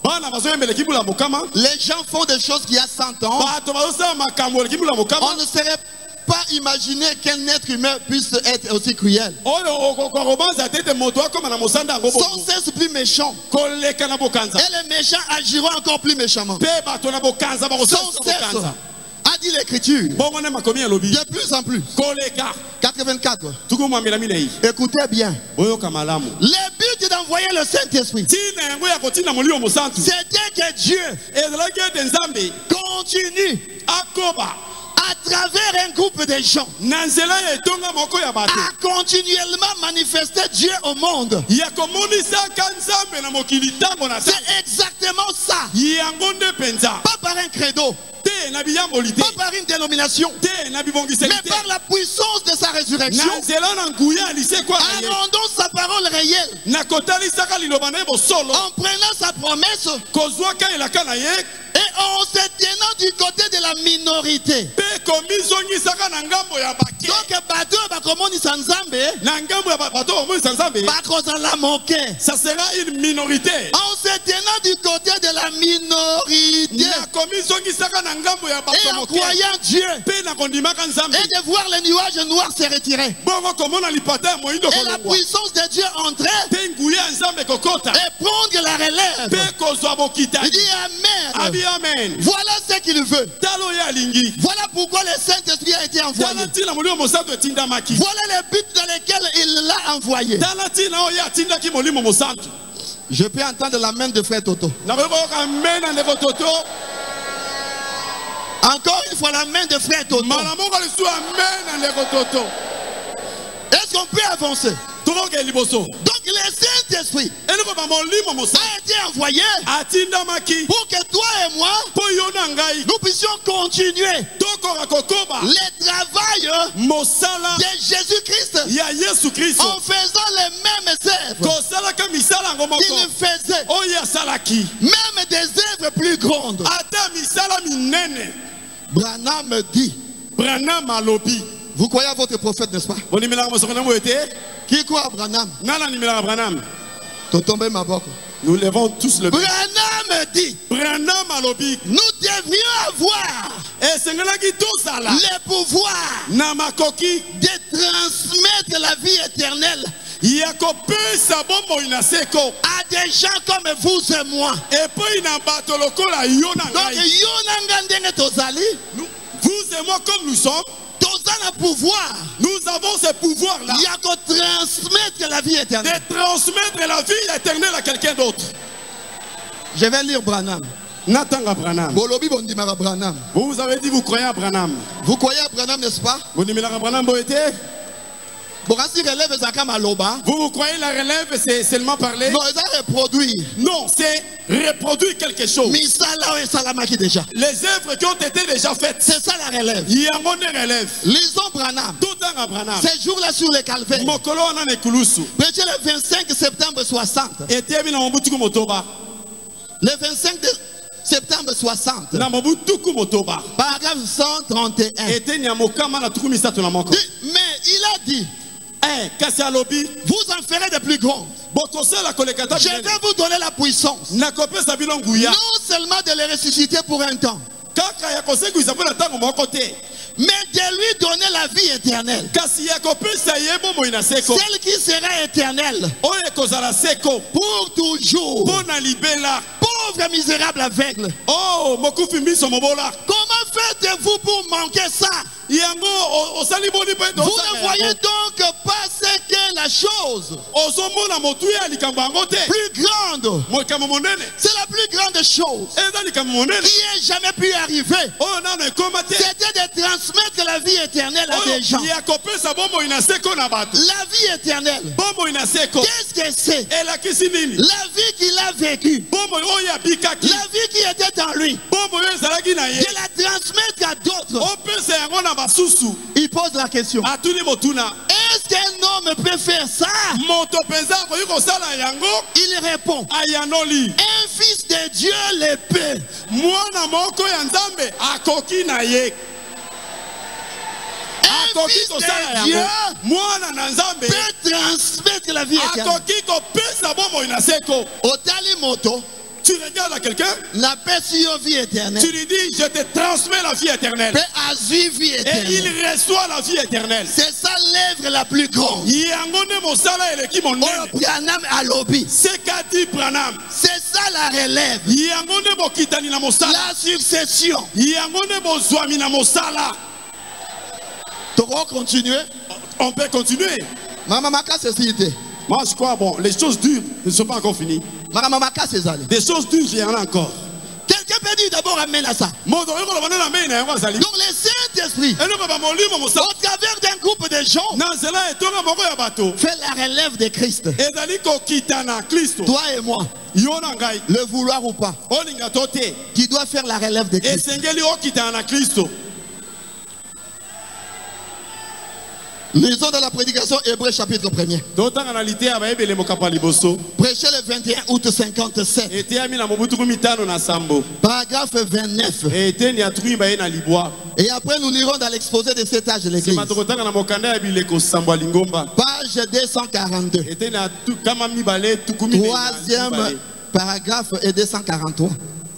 Les gens font des choses qu'il y a 100 ans. On ne serait pas imaginer qu'un être humain puisse être aussi cruel. Sans cesse plus méchant. Et les méchants agiront encore plus méchamment. Sans cesse. A dit l'écriture. De plus en plus. 84. Écoutez bien. Le but d'envoyer le Saint-Esprit, c'était que Dieu continue à travers un groupe de gens à continuellement manifester Dieu au monde. C'est exactement ça. Pas par un credo, pas par une dénomination, mais par la puissance de sa résurrection, en rendant sa parole réelle, en prenant sa promesse et en se tenant du côté de la minorité. Ça sera une minorité. En se tenant du côté de la minorité et en croyant Dieu et de voir les nuages noirs se retirer et la puissance de Dieu entrer et prendre la relève. Il dit Amen. Amen. Voilà ce qu'il veut. Voilà pourquoi le Saint-Esprit a été envoyé. Voilà le but dans lequel il l'a envoyé. Je peux entendre la main de frère Toto. Encore une fois la main de frère Toto. Est-ce qu'on peut avancer? Donc le Saint-Esprit a été envoyé pour que toi et moi nous puissions continuer le travail de Jésus-Christ en faisant les mêmes œuvres qu'il faisait, même des œuvres plus grandes. Branham dit, vous croyez à votre prophète, n'est-ce pas? Qui croit à Branham? Nous levons tous le Branham dit, nous devrions avoir le pouvoir de transmettre la vie éternelle à des gens comme vous et moi. Donc, vous et moi comme nous sommes, pouvoir. Nous avons ce pouvoir-là. Il y a qu'à transmettre la vie éternelle. De transmettre la vie éternelle à quelqu'un d'autre. Je vais lire Branham. Natanga Branham. Vous avez dit vous croyez à Branham. Vous croyez à Branham, n'est-ce pas? Vous croyez la relève, c'est seulement parler? Non, c'est reproduire. Non, c'est reproduire quelque chose. Les œuvres qui ont été déjà faites. C'est ça la relève. Il y a un relève. Lisons Branham. Ces jours-là sur le calvaire. Prêché le 25 septembre 60. Le 25 septembre 60. Paragraphe 131. Mais il a dit, vous en ferez de plus grands. Je vais vous donner la puissance. Non seulement de les ressusciter pour un temps, mais de lui donner la vie éternelle. Celle qui sera éternelle pour toujours. Pauvre misérable aveugle. Comment faites-vous pour manquer ça? Vous ne voyez donc pas ce que la chose plus grande, c'est la plus grande chose qui ait jamais pu arriver. C'était de transmettre la vie éternelle à des gens. La vie éternelle, qu'est-ce que c'est? La vie qu'il a vécue, la vie qui était en lui, de la transmettre à d'autres. Il pose la question, est-ce qu'un homme peut faire ça? Il répond, un fils de Dieu le peut. Un fils de Dieu peut transmettre la vie éternelle. Tu regardes à quelqu'un, tu lui dis je te transmets la vie éternelle. Et il reçoit la vie éternelle. C'est ça l'œuvre la plus grande. C'est qu'a dit Branham. C'est ça la relève. La succession. On peut continuer. Moi je crois, bon, les choses dures ne sont pas encore finies. Des choses dures, il y en a encore. Quelqu'un peut dire d'abord amène à ça. Donc le Saint-Esprit, au travers d'un groupe de gens, fait la relève de Christ. Toi et moi, le vouloir ou pas, qui doit faire la relève de Christ. Lisons dans la prédication Hébreux chapitre 1er. Prêché le 21 août 57. Paragraphe 29. Et après nous lirons dans l'exposé de cet âge de l'église. Page 242. Troisième paragraphe et 243.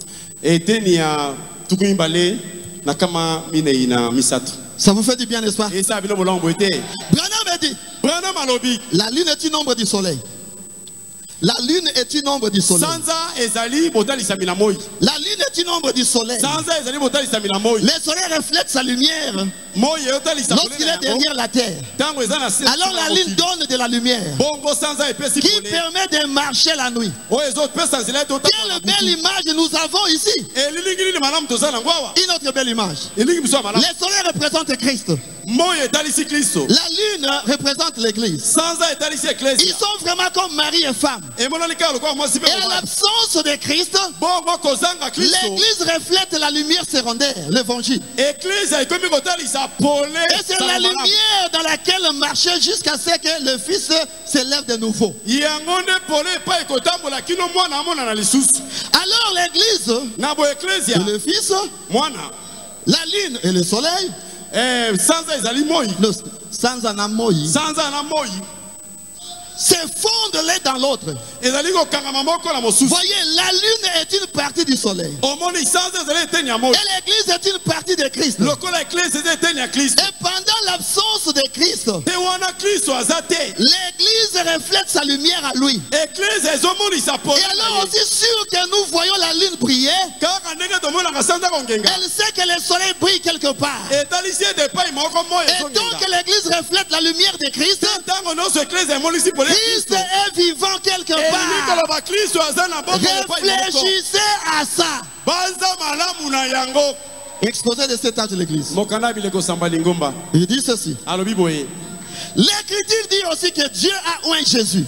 Ça vous fait du bien, n'est-ce pas? Branham a dit, la lune est une ombre du soleil. La lune est une ombre du soleil. La lune est une ombre du soleil. Le soleil reflète sa lumière lorsqu'il est derrière la terre, alors la lune donne de la lumière qui permet de marcher la nuit. Quelle belle image nous avons ici. Une autre belle image. Le soleil représente Christ. La lune représente l'église. Ils sont vraiment comme mari et femme. Et à l'absence de Christ, l'église reflète la lumière secondaire, l'évangile. Et c'est la lumière dans laquelle marchait jusqu'à ce que le Fils s'élève de nouveau. Alors l'église, le Fils, la lune et le soleil, se fondent l'un dans l'autre. Voyez, la lune est une partie du soleil. Et l'église est une partie de Christ. Et pendant l'absence de Christ, l'église reflète sa lumière à lui. Et alors aussi sûr que nous voyons la lune briller, elle sait que le soleil brille quelque part. Et donc l'église reflète la lumière de Christ. Christ est vivant quelque part. Réfléchissez à ça. Exposé de cet âge de l'église. Il dit ceci. L'écriture dit aussi que Dieu a oint Jésus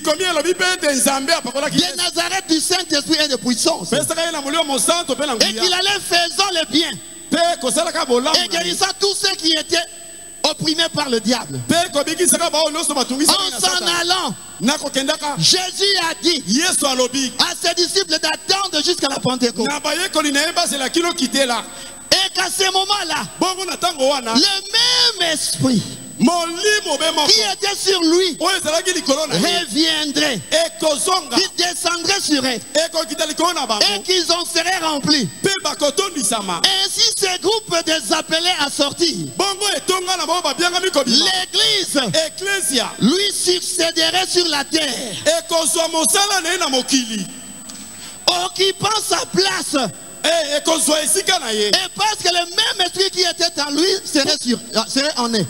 de Nazareth du Saint-Esprit et de puissance, et qu'il allait faisant le bien et guérissant tous ceux qui étaient opprimés par le diable. En s'en allant, Jésus a dit à ses disciples d'attendre jusqu'à la Pentecôte. Et qu'à ce moment-là, le même esprit qui était sur lui reviendrait, qui descendrait sur eux, et qu'ils en seraient remplis. Ainsi ce groupe des appelés à sortir, l'église lui succéderait sur la terre, occupant sa place. Et parce que le même esprit qui était en lui serait en eux.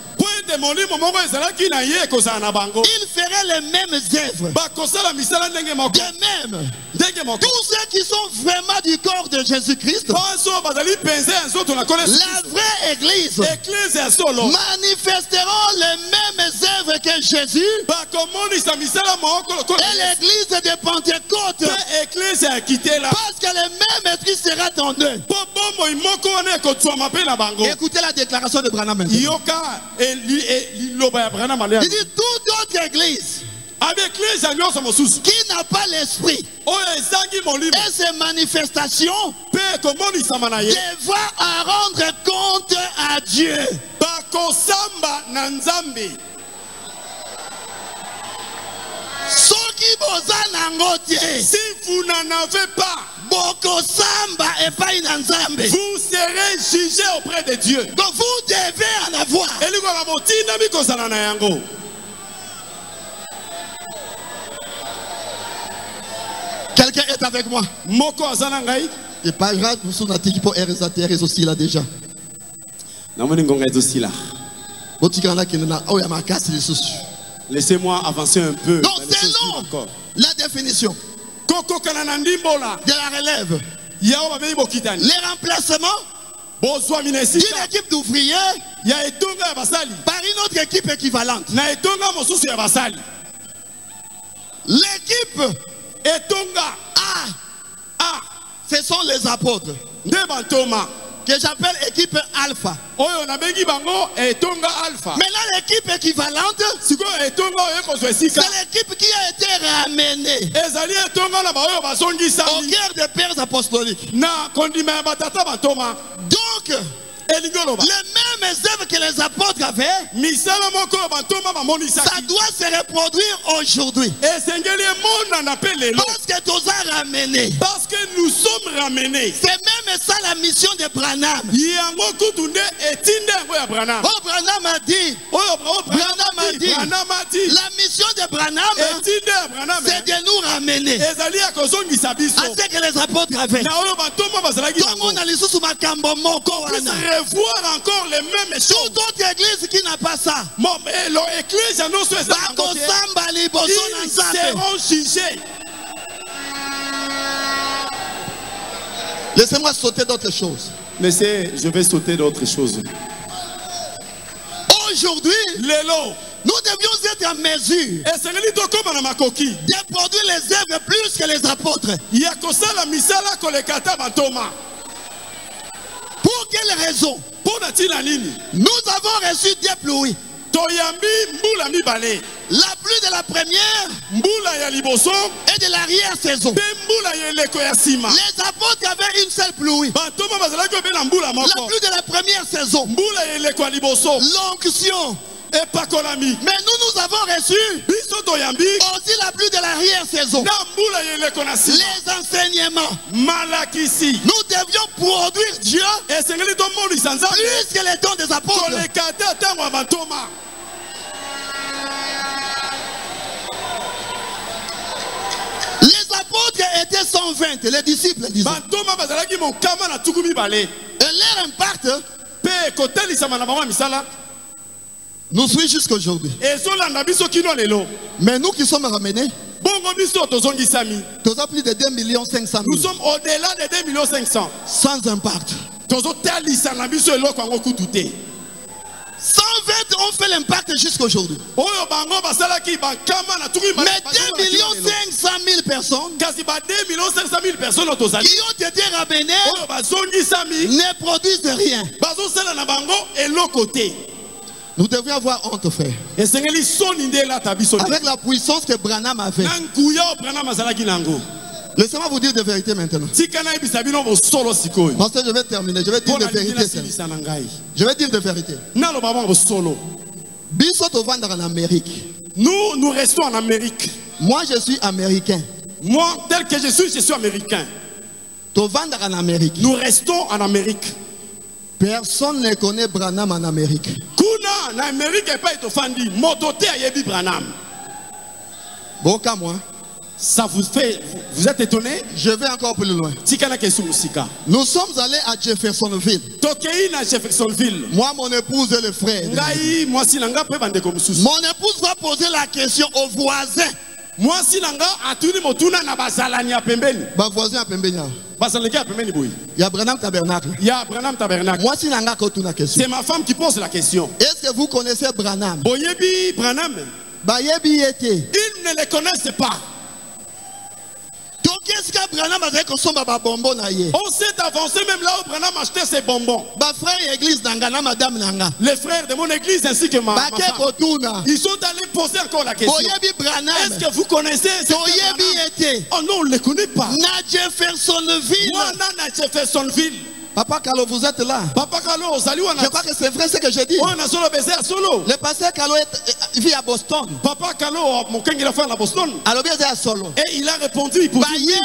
Il ferait les mêmes œuvres. De même, tous ceux qui sont vraiment du corps de Jésus-Christ, la vraie église, manifesteront les mêmes œuvres que Jésus. Et l'église de Pentecôte, parce que le même esprit sera en eux. Écoutez la déclaration de Branham. Il dit toute autre église qui n'a pas l'esprit et ses manifestations devra en rendre compte à Dieu. Si vous n'en avez pas, vous serez jugé auprès de Dieu. Donc vous devez en avoir. Quelqu'un est avec moi. Et pas grave, vous sont attaqués pour RSATR aussi là déjà. Laissez-moi avancer un peu. Donc selon la définition de la relève, les remplacements d'une équipe d'ouvriers par une autre équipe équivalente. L'équipe A, ce sont les apôtres, que j'appelle équipe alpha. Maintenant l'équipe équivalente, c'est l'équipe qui a été ramenée au cœur des pères apostoliques. Donc les mêmes œuvres que les apôtres avaient, ça doit se reproduire aujourd'hui. Parce que nous sommes ramenés. Ces mêmes c'est ça la mission de Branham. Oh, Branham a dit. Branham a dit. La mission de Branham, c'est de nous ramener à ce que les apôtres avaient. Revoir encore les mêmes choses. Toute autre église qui n'a pas ça, ils seront jugés. Laissez-moi sauter d'autres choses. Je vais sauter d'autres choses. Aujourd'hui, nous devions être en mesure de produire les œuvres plus que les apôtres. Pour quelle raison? Nous avons reçu des pluies. La pluie de la première et de l'arrière-saison. Les apôtres avaient une seule pluie. La pluie de la première saison. L'onction. Mais nous avons reçu aussi la pluie de l'arrière-saison. Les enseignements. Nous devions produire Dieu plus que les dons des apôtres. Les apôtres étaient 120, les disciples disons. Et leur impact nous suit jusqu'aujourd'hui. Mais nous qui sommes ramenés, nous avons plus de 2 500 000. Nous sommes au-delà de 2 500 000. Sans impact. 120 ont fait l'impact jusqu'aujourd'hui. Mais 2 500 000 personnes qui ont été ramenées ne produisent rien. Nous devions avoir honte, frère. Avec la puissance que Branham avait. Laissez-moi vous dire de vérité maintenant. Parce que je vais terminer. Je vais dire de vérité. Je vais dire de vérité. En Amérique. Nous restons en Amérique. Moi, je suis américain. Moi, tel que je suis américain. En Amérique. Nous restons en Amérique. Personne ne connaît Branham en Amérique. Kuna en Amérique n'est pas offendu. Mototé a yebi Branham. Bon, qu'à moi. Ça vous fait, vous êtes étonné? Je vais encore plus loin. Nous sommes allés à Jeffersonville. Moi, mon épouse et le frère. Mon épouse va poser la question aux voisins. Moi, si nanga atuni motuna na bazalani ya pembeni. Ba voisin ya pembeni. Bazalani ya pembeni boy. Ya Branham Tabernacle. Ya Branham Tabernacle. Moi si nanga kotuna question. C'est ma femme qui pose la question. Est-ce que vous connaissez Branham? Boyebi Branham. Ba yebi ete. Ils ne le connaissent pas. Qu'est-ce que Branham a dit qu'on soit ma bonbon naïe? On s'est avancé même là où Branham achetait ses bonbons. Ba frère église d'Angana, madame Nanga. Les frères de mon église ainsi que ma femme. Ils sont allés poser encore la question. Est-ce que vous connaissez ce Branham? Oh non, on ne le connaît pas. Na Jeffersonville. Moi, na Jeffersonville. Papa Kalo, vous êtes là. Papa Kalo, je crois que c'est vrai ce que je dis. Le pasteur Kalo vit à Boston. Papa Kalo, mon keng il a fait à Boston. Alors bien à Solo. Et il a répondu. Ils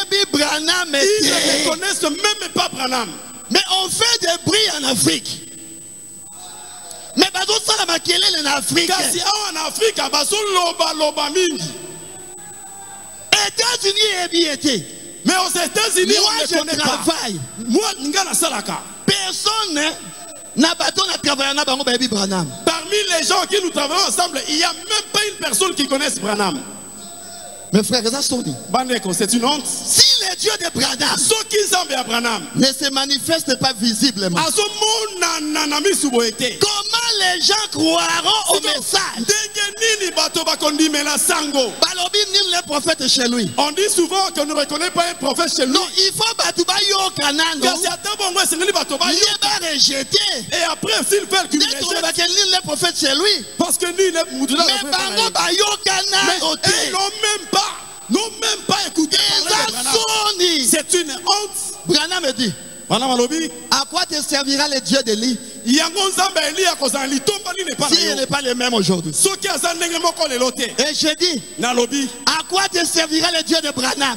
ne connaissent même pas Branham. Mais on fait des bruits en Afrique. Mais bazo sala makelele en Afrique. Kasi en Afrique, bazo loba mingi. États-Unis et BT. Mais aux États-Unis, moi je travaille. Moi, Ngana Salaka. Personne n'a pas travaillé na bango baby Branham. Parmi les gens qui nous travaillons ensemble, il n'y a même pas une personne qui connaisse Branham. Mes frères, c'est une honte. Si les dieux de Branham ne se manifestent pas visiblement, comment les gens croiront au message? Nul n'est prophète chez lui. On dit souvent qu'on ne reconnaît pas un prophète chez lui. Non, il faut rejeter. Et après, s'il fait qu'il rejette, nul n'est prophète chez lui. Parce que lui, il est mais non, même pas écouter. C'est une honte. Branham me dit. À quoi te servira le Dieu de lui? S'il n'est pas le même aujourd'hui. Et je dis, à quoi te servira le Dieu de Branham?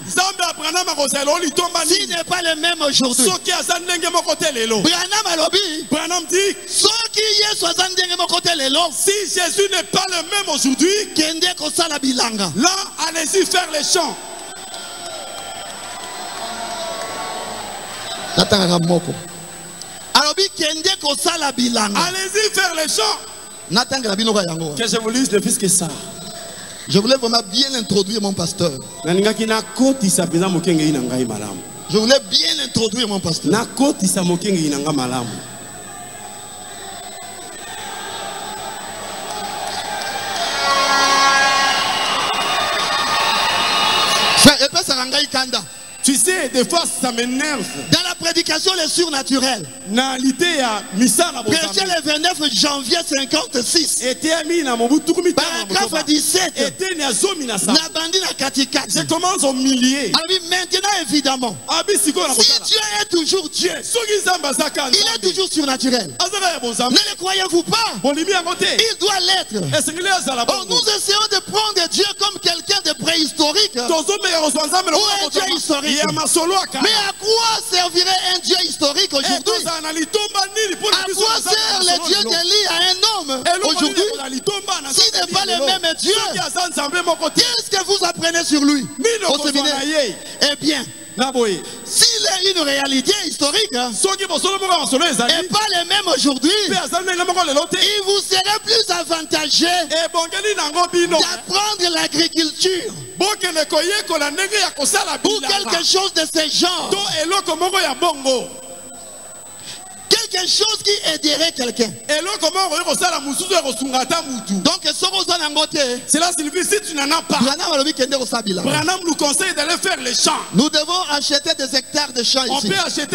S'il n'est pas le même aujourd'hui. Branham dit, si Jésus n'est pas le même aujourd'hui, là, allez-y faire les chants. Allez-y faire les chants. Que je vous lise le fils que ça. Je voulais vraiment bien introduire mon pasteur. Je voulais bien introduire mon pasteur. Tu sais, des fois ça m'énerve. Dans la prédication, le surnaturel. Prêché le 29 janvier 56. Paragraphe 17. Je commence au milieu. Maintenant, évidemment, si Dieu est toujours Dieu, il est toujours surnaturel. Ne le croyez-vous pas? Il doit l'être. Nous essayons de prendre Dieu comme quelqu'un de préhistorique. Ou un Dieu historique. Mais à quoi servirait un Dieu historique aujourd'hui? À quoi sert le Dieu d'Élie à un homme aujourd'hui? S'il n'est pas le même Dieu, qu'est-ce que vous apprenez sur lui au séminaire? Eh bien, s'il est une réalité historique et pas le même aujourd'hui, il vous serait plus avantageux d'apprendre l'agriculture ou quelque chose de ce genre. Quelque chose qui aiderait quelqu'un. Donc, cela signifie si tu n'en as pas, Branham nous conseille d'aller faire les champs. Nous devons acheter des hectares de champs ici. On peut acheter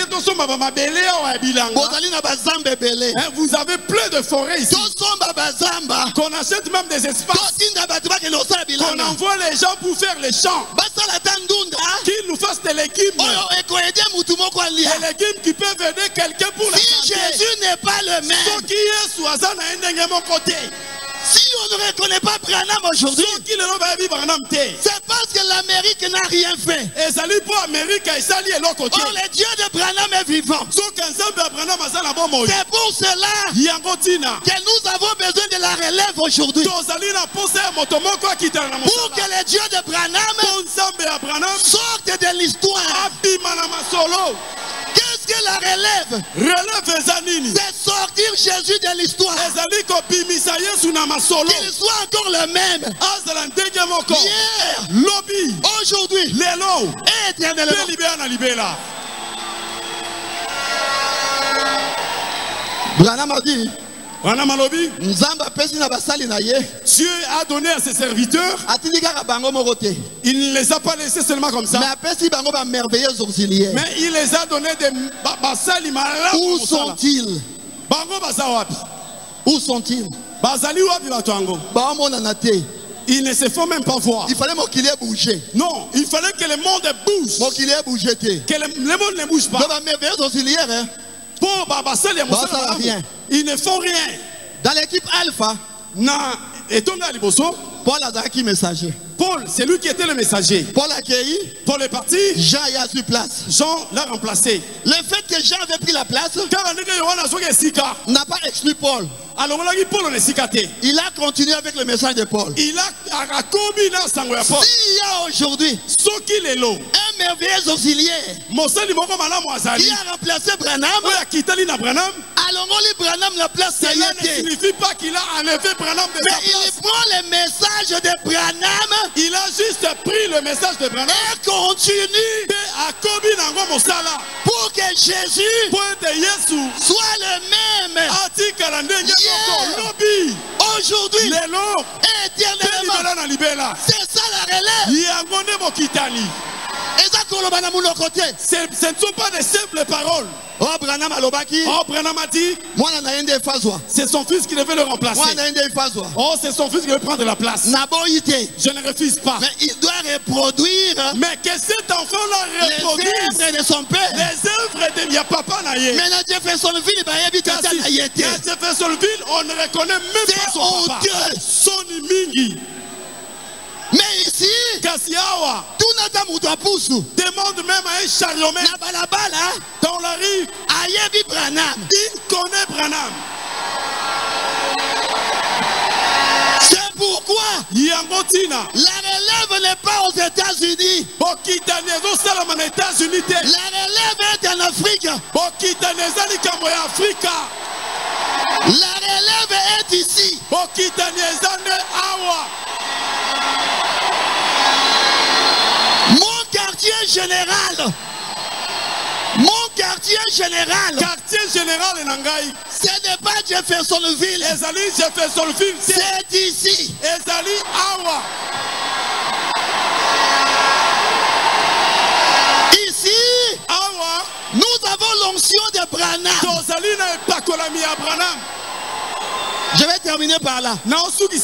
vous avez plein de forêts ici. Qu'on achète même des espaces. Qu'on envoie les gens pour faire les champs. Qu'ils nous fassent des légumes. Des légumes qui peuvent aider quelqu'un pour la santé. Si Jésus n'est pas le même, si on ne reconnaît pas Branham aujourd'hui, c'est parce que l'Amérique n'a rien fait. Oh, le Dieu de Branham est vivant. C'est pour cela que nous avons besoin de la relève aujourd'hui. Pour que le Dieu de Branham sorte de l'histoire. Qu'est-ce que la relève? C'est sortir Jésus de l'histoire. Qu'il soit encore le même. Hier, aujourd'hui et éternellement. Branham a dit, Dieu a donné à ses serviteurs. Il ne les a pas laissés seulement comme ça. Mais il les a donné des Où sont-ils? Où sont-ils? Ils ne se font même pas voir. Il fallait qu'il bouger. Non, il fallait que le monde bouge. Que le monde ne bouge pas. Ils ne font rien. Dans l'équipe Alpha, Paul a été messager. Paul, c'est lui qui était le messager. Paul a accueilli. Paul est parti. Jean y a pris place. Jean l'a remplacé. Le fait que Jean avait pris la place n'a pas exclu Paul. Il a continué avec le message de Paul. S'il y a aujourd'hui un merveilleux auxiliaire qui a remplacé Branham, Branham la place. Cela ne signifie pas qu'il a enlevé Branham de sa place. Mais il prend le message de Branham. Il a juste pris le message de Branham et continue pour que Jésus soit le même aujourd'hui et éternellement. C'est ça la relève. Ce ne sont pas des simples paroles. Oh, Branham a dit, c'est son fils qui devait le remplacer. Oh, c'est son fils qui veut prendre la place. Je ne refuse pas. Mais il doit reproduire. Mais que cet enfant-là reproduise les œuvres de son père. Les œuvres de mon papa naïe. Mais dans Jeffersonville, on ne reconnaît même pas son papa. Son mingi. Mais ici, demande même à un charlemagne dans la rue. Il connaît Branham. C'est pourquoi la relève n'est pas aux États-Unis. La relève est en Afrique. La relève est ici. Quartier général, ce n'est pas Jeffersonville, c'est ici. Ici, nous avons l'onction de Branham. Je vais terminer par là. Nous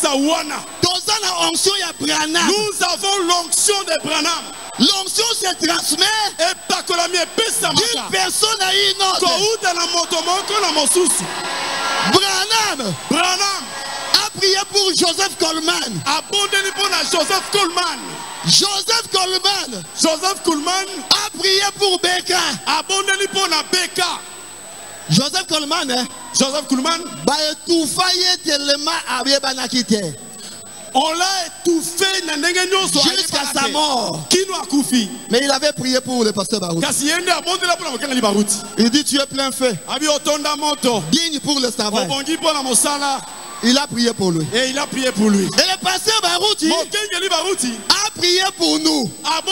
avons l'onction de Branham. L'onction se transmet d'une personne à une autre. Branham a prié pour Joseph Coleman. Joseph Coleman a prié pour Becca. Joseph Coleman on l'a étouffé jusqu'à sa mort. Mais il avait prié pour le pasteur Barout. Il dit tu es plein feu, digne pour le travail. Il a prié pour lui. Et le pasteur Barouti a prié pour nous.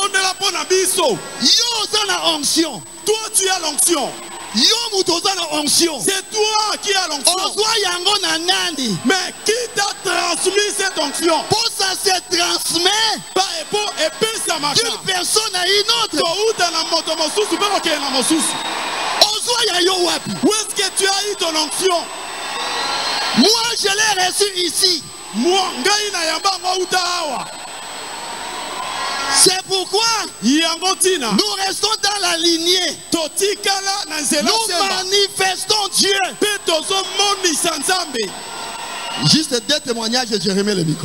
Onction. Toi tu as l'onction. C'est toi qui as l'onction. Mais qui t'a transmis cette onction? Pour ça se transmet d'une personne à une autre. Où est-ce que tu as eu ton onction? Moi je l'ai reçu ici. C'est pourquoi nous restons dans la lignée. Nous manifestons Dieu. Juste deux témoignages et je remets le micro.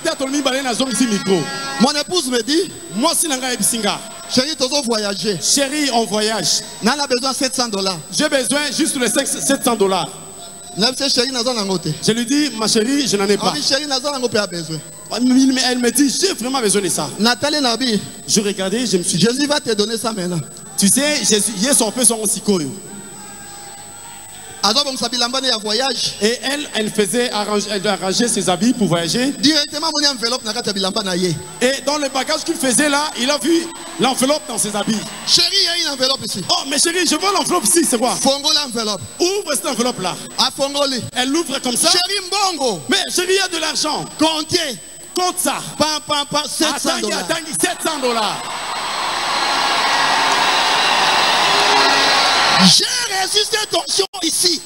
Mon épouse me dit, chérie, tu dois voyager. Chérie, on voyage. On a besoin de $700. J'ai besoin juste de $700. Je lui dis, ma chérie, je n'en ai pas. Elle me dit, j'ai vraiment besoin de ça. Nathalie Nabi, je regardais, je me suis dit, Jésus va te donner ça maintenant. Tu sais, Jésus, son peu son sikoyo. Et elle faisait arranger ses habits pour voyager. Directement, et dans le bagage qu'il faisait là, il a vu l'enveloppe dans ses habits. Chérie, il y a une enveloppe ici. Oh, mais chérie, je vois l'enveloppe ici, c'est quoi? Fongo l'enveloppe. Ouvre cette enveloppe là. Elle l'ouvre comme ça. Chérie Mbongo. Mais chérie, il y a de l'argent. Comptez. Compte ça. $700. Attends, $700. J'ai reçu cette onction ici.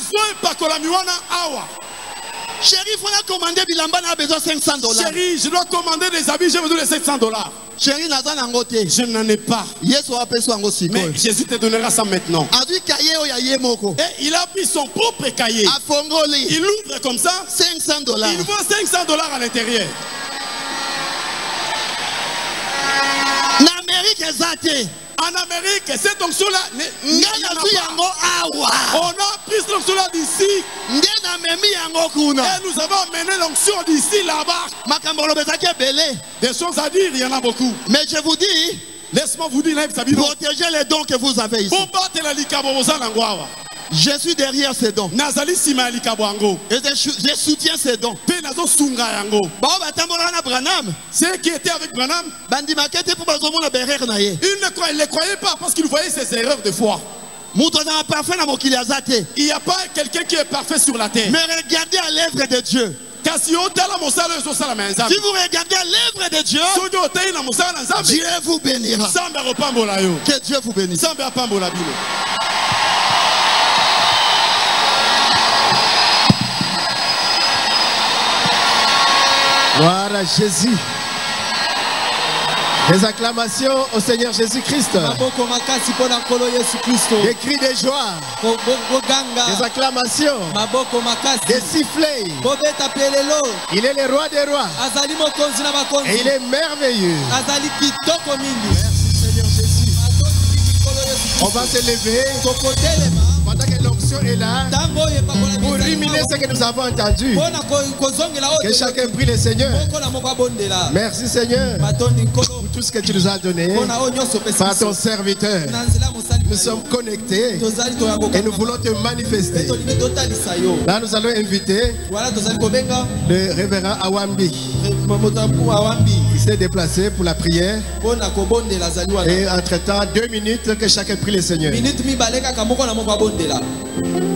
Chérie, il faut commander Bilamba, on a besoin de $500. Chérie, je dois commander des habits, j'ai besoin de $700. Chérie, je n'en ai pas. Mais Jésus te donnera ça maintenant. Et il a pris son propre cahier. Il ouvre comme ça. $500. Il voit $500 à l'intérieur. En Amérique, cette onction-là, on a pris cette onction-là d'ici. Et nous avons amené l'onction d'ici là-bas. Des choses à dire, il y en a beaucoup. Mais je vous dis, laisse-moi vous dire, protégez les dons que vous avez ici. Je suis derrière ces dons. Et je soutiens ces dons. Ceux qui étaient avec Branham, ils ne les croyaient pas parce qu'ils voyaient ses erreurs de foi. Il n'y a pas quelqu'un qui est parfait sur la terre. Mais regardez à l'œuvre de Dieu. Si vous regardez l'œuvre de Dieu, Dieu vous bénira. Que Dieu vous bénisse. Gloire à Jésus. Des acclamations au Seigneur Jésus-Christ. Des cris de joie. Des acclamations. Des sifflets. Il est le roi des rois. Et il est merveilleux. Merci Seigneur Jésus. On va se lever. Pendant que l'onction est là, pour ruminer ce que nous avons entendu, que chacun prie le Seigneur. Merci Seigneur pour tout ce que tu nous as donné par ton serviteur. Nous sommes connectés et nous voulons te manifester. Là, nous allons inviter le révérend Awambi qui s'est déplacé pour la prière. Et entre-temps, 2 minutes que chacun prie le Seigneur.